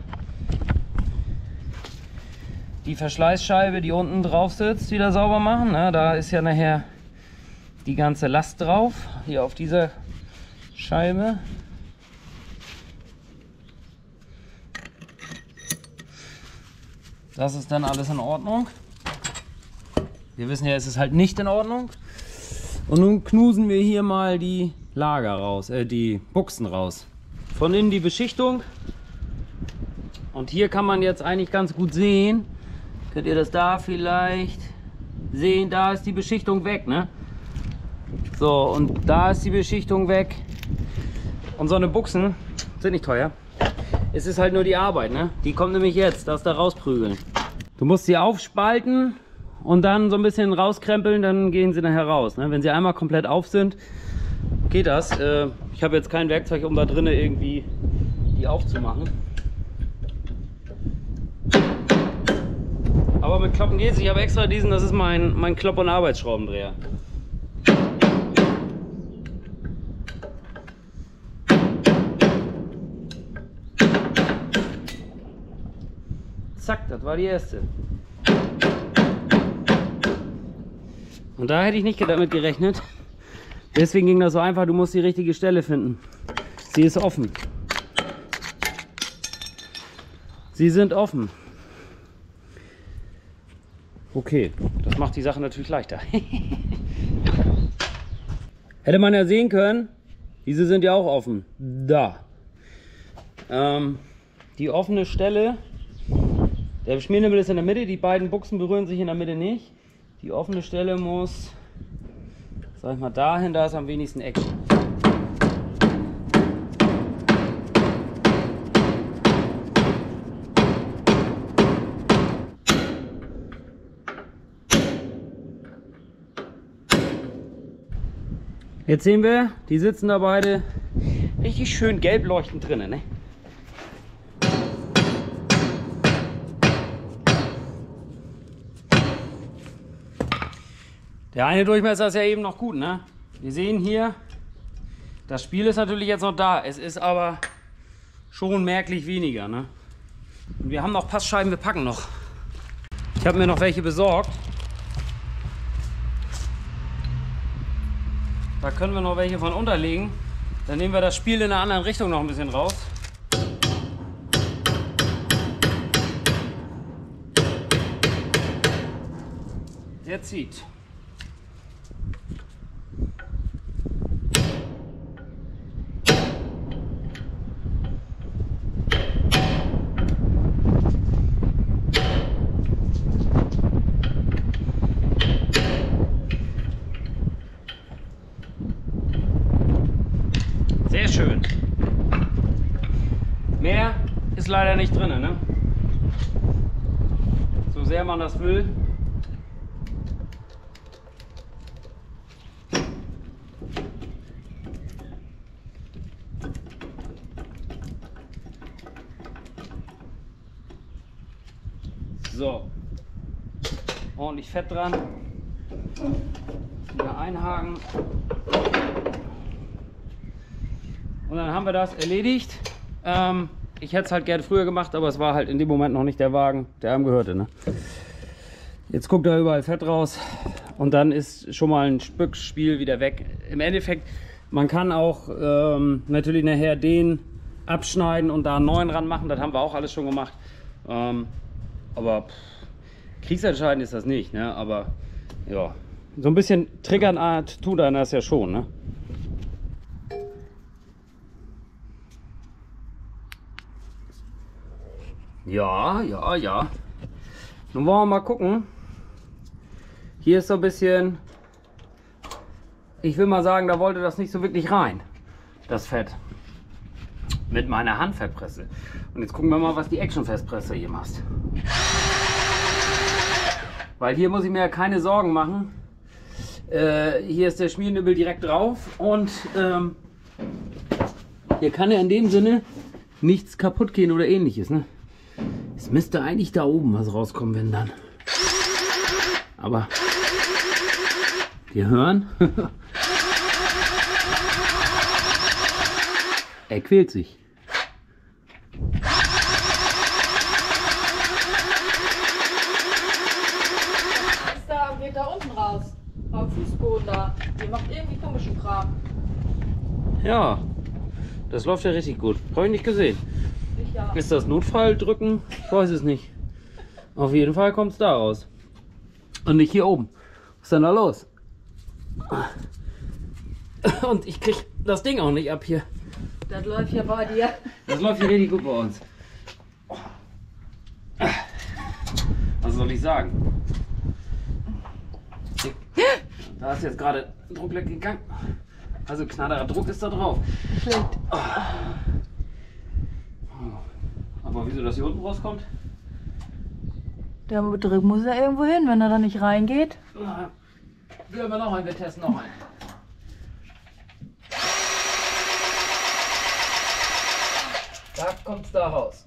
die Verschleißscheibe, die unten drauf sitzt, wieder sauber machen, ne? Da ist ja nachher die ganze Last drauf, hier auf dieser Scheibe. Das ist dann alles in Ordnung. Wir wissen ja, es ist halt nicht in Ordnung. Und nun knusen wir hier mal die Lager raus, die Buchsen raus. Von innen die Beschichtung. Und hier kann man jetzt eigentlich ganz gut sehen. Könnt ihr das da vielleicht sehen? Da ist die Beschichtung weg, ne? So, und da ist die Beschichtung weg. Und so eine Buchsen sind nicht teuer. Es ist halt nur die Arbeit, ne? Die kommt nämlich jetzt, das da rausprügeln. Du musst sie aufspalten und dann so ein bisschen rauskrempeln, dann gehen sie nachher raus, ne? Wenn sie einmal komplett auf sind, geht das. Ich habe jetzt kein Werkzeug, um da drinnen irgendwie die aufzumachen. Aber mit Kloppen geht's. Ich habe extra diesen, das ist mein Klopp- und Arbeitsschraubendreher. Zack, das war die erste. Und da hätte ich nicht damit gerechnet. Deswegen ging das so einfach, du musst die richtige Stelle finden. Sie ist offen. Sie sind offen. Okay, das macht die Sache natürlich leichter. Hätte man ja sehen können, diese sind ja auch offen. Da. Die offene Stelle, der Schmiernibbel ist in der Mitte, die beiden Buchsen berühren sich in der Mitte nicht. Die offene Stelle muss, sag ich mal, dahin, da ist am wenigsten Action. Jetzt sehen wir, die sitzen da beide richtig schön gelb leuchtend drinnen, ne? Der eine Durchmesser ist ja eben noch gut, ne? Wir sehen hier, das Spiel ist natürlich jetzt noch da. Es ist aber schon merklich weniger, ne? Und wir haben noch Passscheiben, wir packen noch. Ich habe mir noch welche besorgt. Da können wir noch welche von unterlegen. Dann nehmen wir das Spiel in einer anderen Richtung noch ein bisschen raus. Der zieht. leider nicht drin, ne? So sehr man das will. So, ordentlich Fett dran. Wieder einhaken. Und dann haben wir das erledigt. Ich hätte es halt gerne früher gemacht, aber es war halt in dem Moment noch nicht der Wagen, der einem gehörte. Ne? Jetzt guckt da überall Fett raus und dann ist schon mal ein Spückspiel wieder weg. Im Endeffekt, man kann auch natürlich nachher den abschneiden und da einen neuen ranmachen. Das haben wir auch alles schon gemacht. Aber kriegsentscheidend ist das nicht, ne? Aber ja, so ein bisschen Triggernart tut einer das ja schon, ne? Ja. Nun wollen wir mal gucken. Hier ist so ein bisschen, ich will mal sagen, da wollte das nicht so wirklich rein, das Fett. Mit meiner Handfettpresse. Und jetzt gucken wir mal, was die Actionfestpresse hier macht. Weil hier muss ich mir ja keine Sorgen machen. Hier ist der Schmiernibbel direkt drauf und hier kann ja in dem Sinne nichts kaputt gehen oder ähnliches. Ne? Es müsste eigentlich da oben was rauskommen, wenn dann. Aber wir hören. Er quält sich. Geht da unten raus. Am Fußboden da. Ihr macht irgendwie komischen Kram. Ja, das läuft ja richtig gut. Habe ich nicht gesehen. Ja. Ist das Notfalldrücken? Ich weiß es nicht. Auf jeden Fall kommt es da raus. Und nicht hier oben. Was ist denn da los? Und ich krieg das Ding auch nicht ab hier. Das läuft ja bei dir. Das läuft hier richtig gut bei uns. Was soll ich sagen? Da ist jetzt gerade ein Druckleck gegangen. Also knallerer Druck ist da drauf. Schlecht. Aber wieso das hier unten rauskommt? Der Druck muss ja irgendwo hin, wenn er da nicht reingeht. Will aber noch einen, wir testen noch einen. Da kommt es da raus.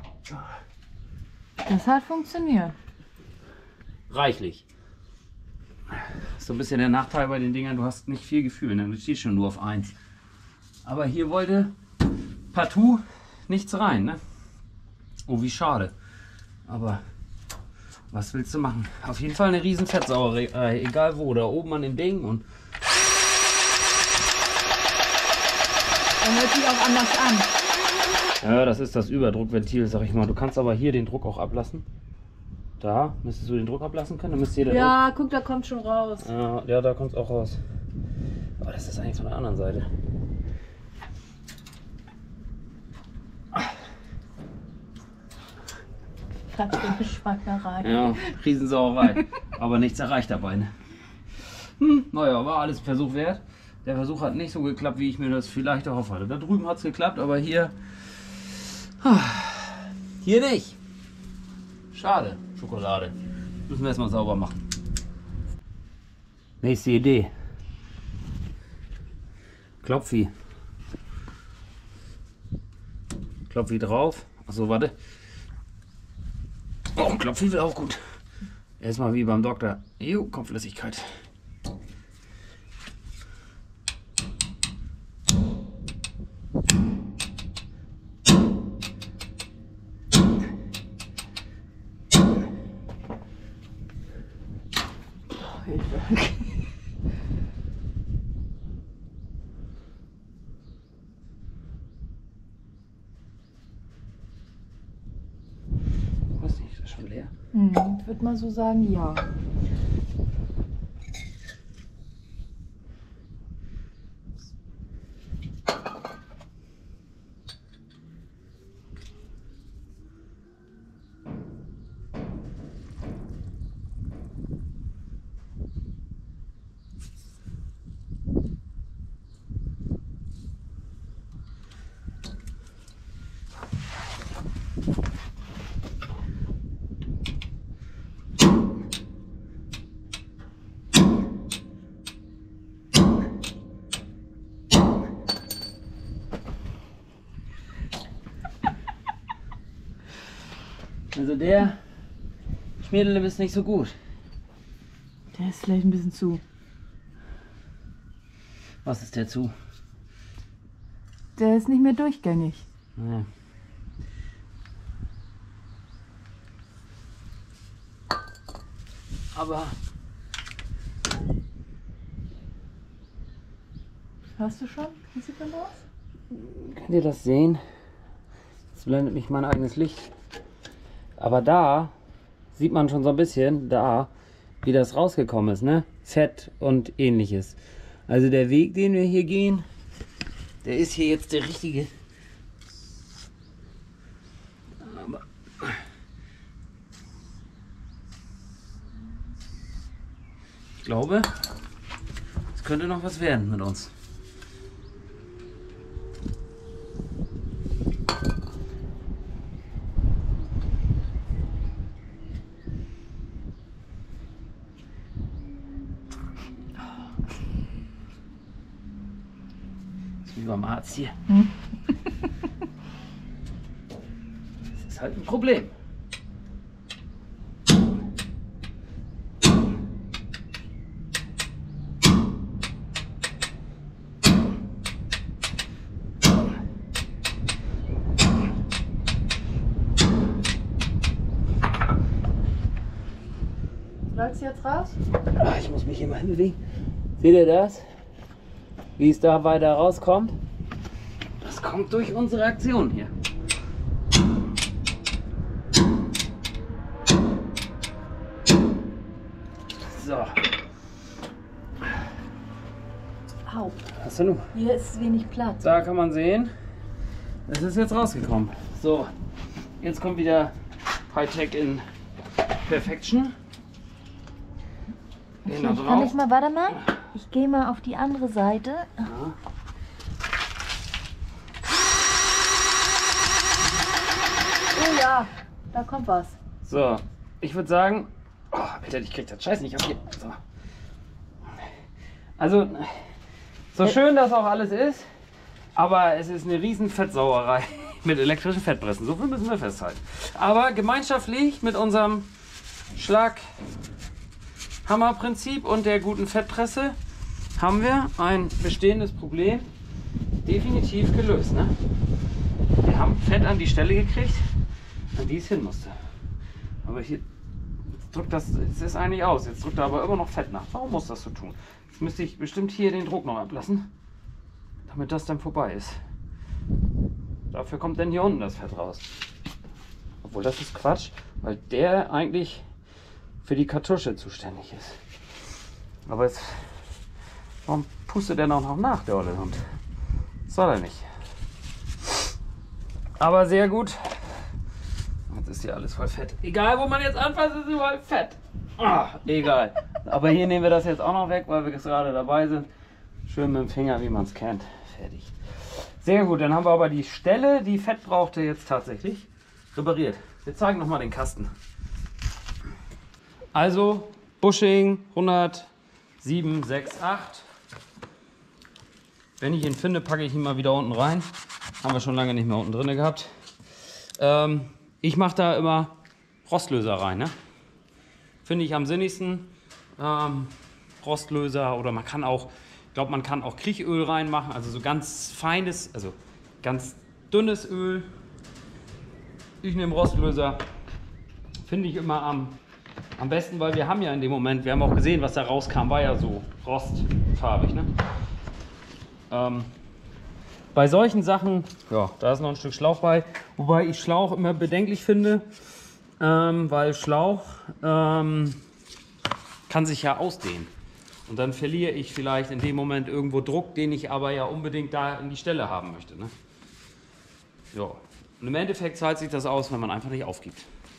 Das hat funktioniert. Reichlich. So ein bisschen der Nachteil bei den Dingern, du hast nicht viel Gefühl, ne? Du stehst schon nur auf 1. Aber hier wollte partout nichts rein, ne? Oh, wie schade. Aber was willst du machen? Auf jeden Fall eine riesen Fettsauerei, egal wo, da oben an dem Ding und... Dann hört sich auch anders an. Ja, das ist das Überdruckventil, sag ich mal. Du kannst aber hier den Druck auch ablassen. Da müsstest du den Druck ablassen können, dann müsste hier der Ja, guck, da kommt schon raus. Ja, da kommt es auch raus. Aber das ist eigentlich von der anderen Seite. Schmackerei. Ja, Riesensauerei. Aber nichts erreicht dabei. Ne? Naja, war alles ein Versuch wert. Der Versuch hat nicht so geklappt, wie ich mir das vielleicht erhofft hatte. Da drüben hat es geklappt, aber hier nicht. Schade, Schokolade. Müssen wir erstmal sauber machen. Nächste Idee. Klopfi. Klopfi drauf. Achso, warte. Oh, Klopfi will auch gut. Erstmal wie beim Doktor. Jo, Kopfflüssigkeit. Weiß nicht, ist das schon leer? Ich würde mal so sagen, ja. Also der Schmierdelim ist nicht so gut. Der ist vielleicht ein bisschen zu. Was ist der zu? Der ist nicht mehr durchgängig. Ja. Aber Hast du schon? Wie sieht man aus? könnt ihr das sehen? Jetzt blendet mich mein eigenes Licht. Aber da sieht man schon so ein bisschen, da, wie das rausgekommen ist, ne? Fett und ähnliches. Also der Weg, den wir hier gehen, der ist hier jetzt der richtige. Aber ich glaube, es könnte noch was werden mit uns. Wie beim Arzt hier. Das ist halt ein Problem. Läufst du jetzt raus? Ah, ich muss mich hier mal hinbewegen. Seht ihr das? Wie es da weiter rauskommt? Das kommt durch unsere Aktion hier. So. Au. Hast du nun? Hier ist wenig Platz. Da kann man sehen, es ist jetzt rausgekommen. So, jetzt kommt wieder Hightech in Perfection. Gehen da Kann drauf. ich mal, warte mal. Ich gehe mal auf die andere Seite. Ja. Oh ja, da kommt was. So, ich würde sagen, oh, Alter, ich krieg das Scheiß nicht auf hier. So. Also, so schön das auch alles ist, aber es ist eine riesen Fettsauerei mit elektrischen Fettpressen. So viel müssen wir festhalten. Aber gemeinschaftlich mit unserem Schlaghammerprinzip und der guten Fettpresse haben wir ein bestehendes Problem definitiv gelöst. Ne? Wir haben Fett an die Stelle gekriegt, an die es hin musste. Aber hier drückt das, es ist eigentlich aus. Jetzt drückt er aber immer noch Fett nach. Warum muss das so tun? Jetzt müsste ich bestimmt hier den Druck noch ablassen, damit das dann vorbei ist. Dafür kommt dann hier unten das Fett raus. Obwohl das ist Quatsch, weil der eigentlich für die Kartusche zuständig ist. Aber jetzt, warum pustet der noch nach, der olle Hund? Das soll er nicht. Aber sehr gut. Jetzt ist hier alles voll Fett. Egal, wo man jetzt anfasst, ist überall Fett. Ah, egal. Aber hier nehmen wir das jetzt auch noch weg, weil wir jetzt gerade dabei sind. Schön mit dem Finger, wie man es kennt. Fertig. Sehr gut, dann haben wir aber die Stelle, die Fett brauchte, jetzt tatsächlich repariert. Wir zeigen nochmal den Kasten. Also, Bushing 10768. Wenn ich ihn finde, packe ich ihn mal wieder unten rein. Haben wir schon lange nicht mehr unten drin gehabt. Ich mache da immer Rostlöser rein. Ne? Finde ich am sinnigsten. Rostlöser oder man kann auch, ich glaube, man kann auch Kriechöl reinmachen. Also so ganz feines, also ganz dünnes Öl. Ich nehme Rostlöser. Finde ich immer am besten, weil wir haben ja in dem Moment, wir haben auch gesehen, was da rauskam, war ja so rostfarbig. Ne? Bei solchen Sachen, ja, da ist noch ein Stück Schlauch bei, wobei ich Schlauch immer bedenklich finde, weil Schlauch kann sich ja ausdehnen und dann verliere ich vielleicht in dem Moment irgendwo Druck, den ich aber ja unbedingt da in die Stelle haben möchte. Ne? Ja. Und im Endeffekt zahlt sich das aus, wenn man einfach nicht aufgibt.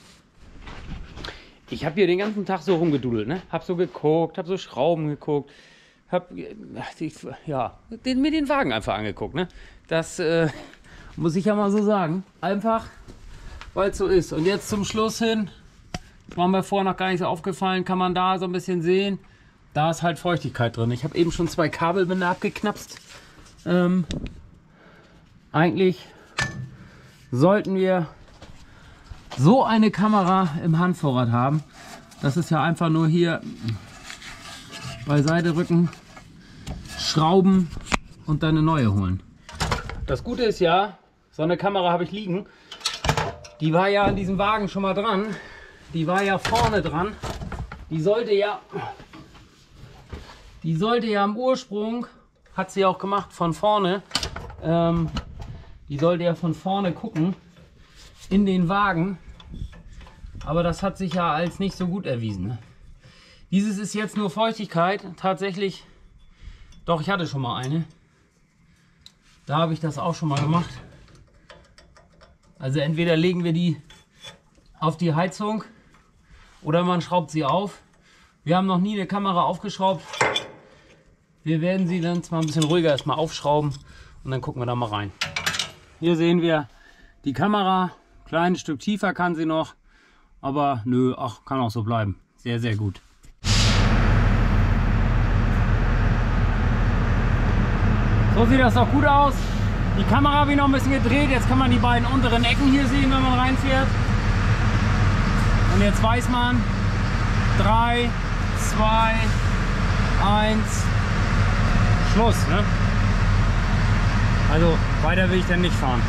Ich habe hier den ganzen Tag so rumgedudelt, ne? Hab so geguckt, hab so Schrauben geguckt. Hab mir den Wagen einfach angeguckt, ne? Das muss ich ja mal so sagen. Einfach, weil es so ist. Und jetzt zum Schluss hin, war mir vorher noch gar nicht so aufgefallen, kann man da so ein bisschen sehen. Da ist halt Feuchtigkeit drin. Ich habe eben schon 2 Kabelbinder abgeknapst. Eigentlich sollten wir so eine Kamera im Handvorrat haben. Das ist ja einfach nur hier beiseite rücken, schrauben und dann eine neue holen. Das Gute ist ja, so eine Kamera habe ich liegen. Die war ja an diesem Wagen schon mal dran. Die war ja vorne dran. Die sollte ja im Ursprung, hat sie auch gemacht, von vorne. Die sollte ja von vorne gucken in den Wagen. Aber das hat sich ja als nicht so gut erwiesen. Ne? Dieses ist jetzt nur Feuchtigkeit. Tatsächlich, doch, ich hatte schon mal eine. Da habe ich das auch schon mal gemacht. Also entweder legen wir die auf die Heizung oder man schraubt sie auf. Wir haben noch nie eine Kamera aufgeschraubt. Wir werden sie dann zwar ein bisschen ruhiger erstmal aufschrauben und dann gucken wir da mal rein. Hier sehen wir die Kamera. Kleines Stück tiefer kann sie noch. Aber nö, ach, kann auch so bleiben. Sehr, sehr gut. So sieht das doch gut aus. Die Kamera habe ich noch ein bisschen gedreht. Jetzt kann man die beiden unteren Ecken hier sehen, wenn man reinfährt. Und jetzt weiß man, 3, 2, 1, Schluss. Ne? Also weiter will ich dann nicht fahren.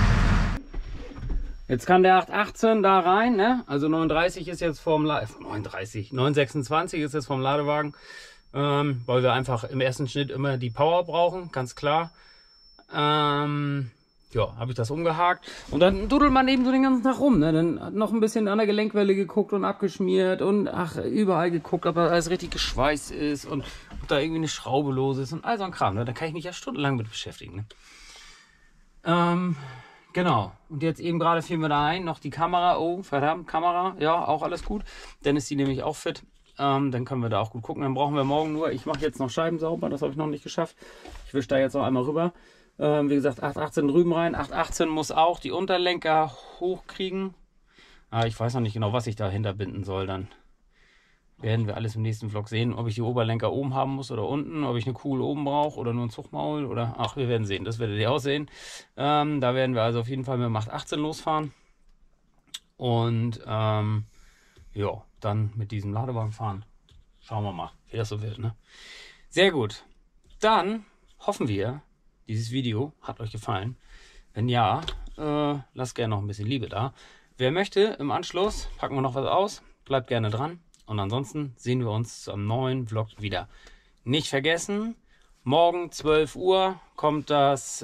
Jetzt kann der 818 da rein. Ne? Also 39 ist jetzt vom 926 ist jetzt vom Ladewagen. Weil wir einfach im ersten Schnitt immer die Power brauchen, ganz klar. Ja, habe ich das umgehakt. Und dann dudelt man eben so den ganzen Tag rum. Ne? Dann noch ein bisschen an der Gelenkwelle geguckt und abgeschmiert und ach, überall geguckt, ob alles richtig geschweißt ist und ob da irgendwie eine Schraube los ist und all so ein Kram. Ne? Da kann ich mich ja stundenlang mit beschäftigen. Ne? Genau. Und jetzt eben gerade fielen wir da ein, noch die Kamera. Oh, verdammt, Kamera. Ja, auch alles gut. Dann ist die nämlich auch fit. Dann können wir da auch gut gucken. Dann brauchen wir morgen nur, ich mache jetzt noch Scheiben sauber, das habe ich noch nicht geschafft. Ich wische da jetzt noch einmal rüber. Wie gesagt, 818 drüben rein. 818 muss auch die Unterlenker hochkriegen. Ich weiß noch nicht genau, was ich dahinter binden soll. Dann werden wir alles im nächsten Vlog sehen, ob ich die Oberlenker oben haben muss oder unten, ob ich eine Kugel oben brauche oder nur ein Zugmaul oder ach, wir werden sehen. Das werdet ihr auch sehen. Da werden wir also auf jeden Fall mit dem 818 losfahren. Und ja, dann mit diesem Ladewagen fahren. Schauen wir mal, wie das so wird. Ne? Sehr gut. Dann hoffen wir, dieses Video hat euch gefallen. Wenn ja, lasst gerne noch ein bisschen Liebe da. Wer möchte, im Anschluss packen wir noch was aus. Bleibt gerne dran. Und ansonsten sehen wir uns am neuen Vlog wieder. Nicht vergessen, morgen 12 Uhr kommt das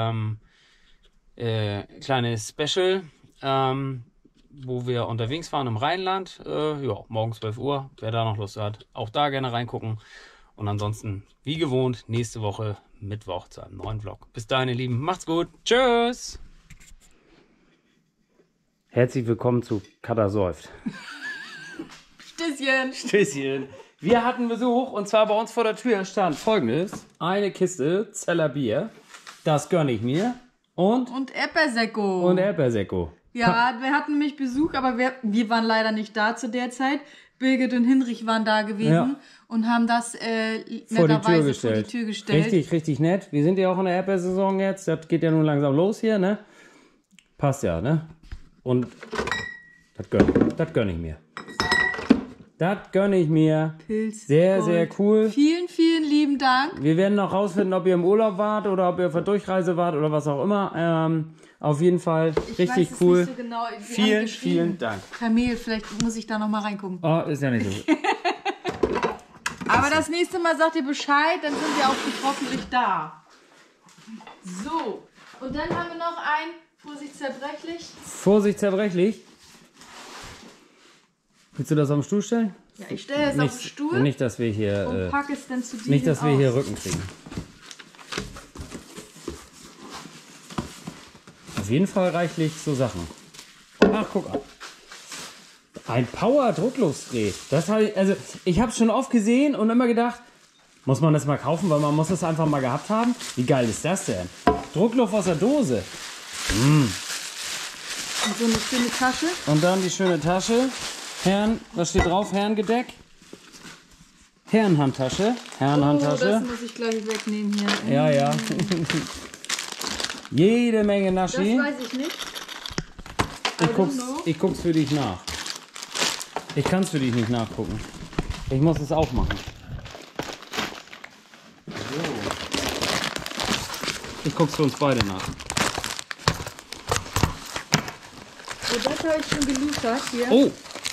kleine Special. Wo wir unterwegs waren im Rheinland. Ja, morgen 12 Uhr, wer da noch Lust hat, auch da gerne reingucken. Und ansonsten, wie gewohnt, nächste Woche Mittwoch zu einem neuen Vlog. Bis dahin, ihr Lieben, macht's gut. Tschüss. Herzlich willkommen zu Katha säuft. Stößchen. Stößchen. Wir hatten Besuch und zwar bei uns vor der Tür stand Folgendes. Eine Kiste Zeller Bier. Das gönne ich mir. Und Erdbeersekko. Und Erdbeersekko. Ja, wir hatten nämlich Besuch, aber wir waren leider nicht da zu der Zeit. Birgit und Hinrich waren da gewesen und haben das vor die netterweise vor die Tür gestellt. Richtig, richtig nett. Wir sind ja auch in der Erdbeersaison jetzt. Das geht ja nun langsam los hier, ne? Passt ja, ne? Und das gönn ich mir. Das gönne ich mir. Pilz. Sehr, sehr cool. Vielen, vielen lieben Dank. Wir werden noch rausfinden, ob ihr im Urlaub wart oder ob ihr auf der Durchreise wart oder was auch immer. Auf jeden Fall richtig cool. Nicht so genau. Vielen, vielen Dank. Kamel, vielleicht muss ich da noch mal reingucken. Oh, ist ja nicht so. Aber das nächste Mal sagt ihr Bescheid, dann sind wir auch hoffentlich da. So, und dann haben wir noch ein, Vorsicht zerbrechlich. Vorsicht zerbrechlich. Willst du das auf den Stuhl stellen? Ja, ich stelle es auf den Stuhl. Nicht, dass wir hier, und packe es dann zu dir nicht, dass wir hier Rücken kriegen. Auf jeden Fall reichlich so Sachen. Ach, guck an. Ein Power-Druckluftdreh. Das habe ich, also ich habe es schon oft gesehen und immer gedacht, muss man das mal kaufen, weil man muss es einfach mal gehabt haben. Wie geil ist das denn? Druckluft aus der Dose. Und so eine schöne Tasche. Und dann die schöne Tasche. Was steht drauf? Herrengedeck. Herrenhandtasche. Herrenhandtasche. Oh, das muss ich gleich wegnehmen hier. Ja, ja. Jede Menge Naschi. Das weiß ich nicht. Ich guck's für dich nach. Ich kann's für dich nicht nachgucken. Ich muss es aufmachen. So. Ich guck's für uns beide nach. So, das habe ich schon geliefert hier. Oh!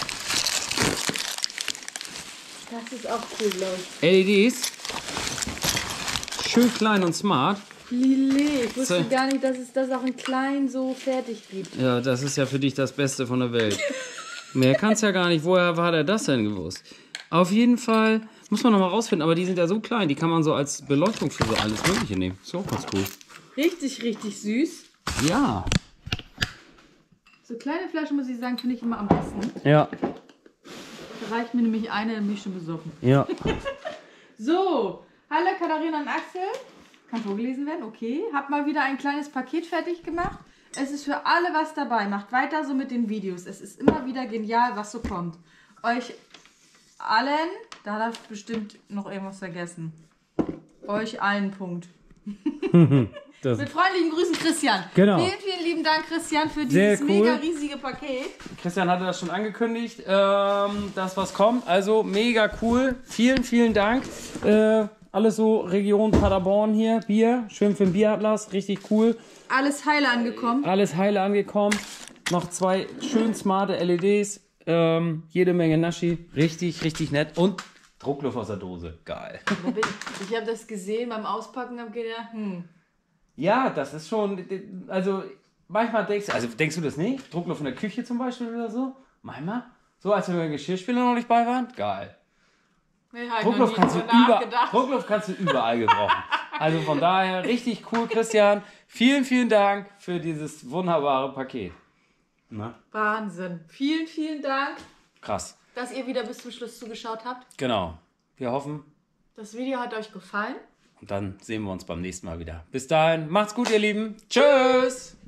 Das ist auch cool, glaube ich. LEDs. Schön klein und smart. Lille, ich wusste So. gar nicht, dass es das auch in klein so fertig gibt. Ja, das ist ja für dich das Beste von der Welt. Mehr kann's ja gar nicht. Woher hat er das denn gewusst? Auf jeden Fall muss man noch mal rausfinden, aber die sind ja so klein, die kann man so als Beleuchtung für so alles Mögliche nehmen. Ist auch ganz cool. Richtig, richtig süß. Ja. So kleine Flaschen, muss ich sagen, finde ich immer am besten. Ja. Da reicht mir nämlich eine, dann bin ich schon besoffen. Ja. So, hallo Katharina und Axel. Kann vorgelesen werden, okay. Hab mal wieder ein kleines Paket fertig gemacht. Es ist für alle was dabei. Macht weiter so mit den Videos. Es ist immer wieder genial, was so kommt. Euch allen, da darf ich bestimmt noch irgendwas vergessen. Euch allen, Punkt. Das Mit freundlichen Grüßen, Christian. Genau. Vielen, vielen lieben Dank, Christian, für Sehr dieses cool. mega riesige Paket. Christian hatte das schon angekündigt, dass was kommt. Also mega cool. Vielen, vielen Dank. Alles so Region Paderborn hier. Bier. Schön für den Bieratlas. Richtig cool. Alles heile angekommen. Alles heile angekommen. Noch 2 schön smarte LEDs. Jede Menge Naschi. Richtig, richtig nett. Und Druckluft aus der Dose. Geil. Ich habe das gesehen beim Auspacken, habe gedacht, Ja, das ist schon. Also manchmal denkst du das nicht? Druckluft in der Küche zum Beispiel oder so? Manchmal? So als wir beim Geschirrspüler noch nicht bei waren? Geil. nee, halt Druckluft noch nie drüber nachgedacht. Druckluft kannst du überall gebrauchen. Also von daher richtig cool, Christian. Vielen, vielen Dank für dieses wunderbare Paket. Na? Wahnsinn. Vielen, vielen Dank, Krass. dass ihr wieder bis zum Schluss zugeschaut habt. Genau. Wir hoffen, Das Video hat euch gefallen. und dann sehen wir uns beim nächsten Mal wieder. Bis dahin, macht's gut, ihr Lieben. Tschüss.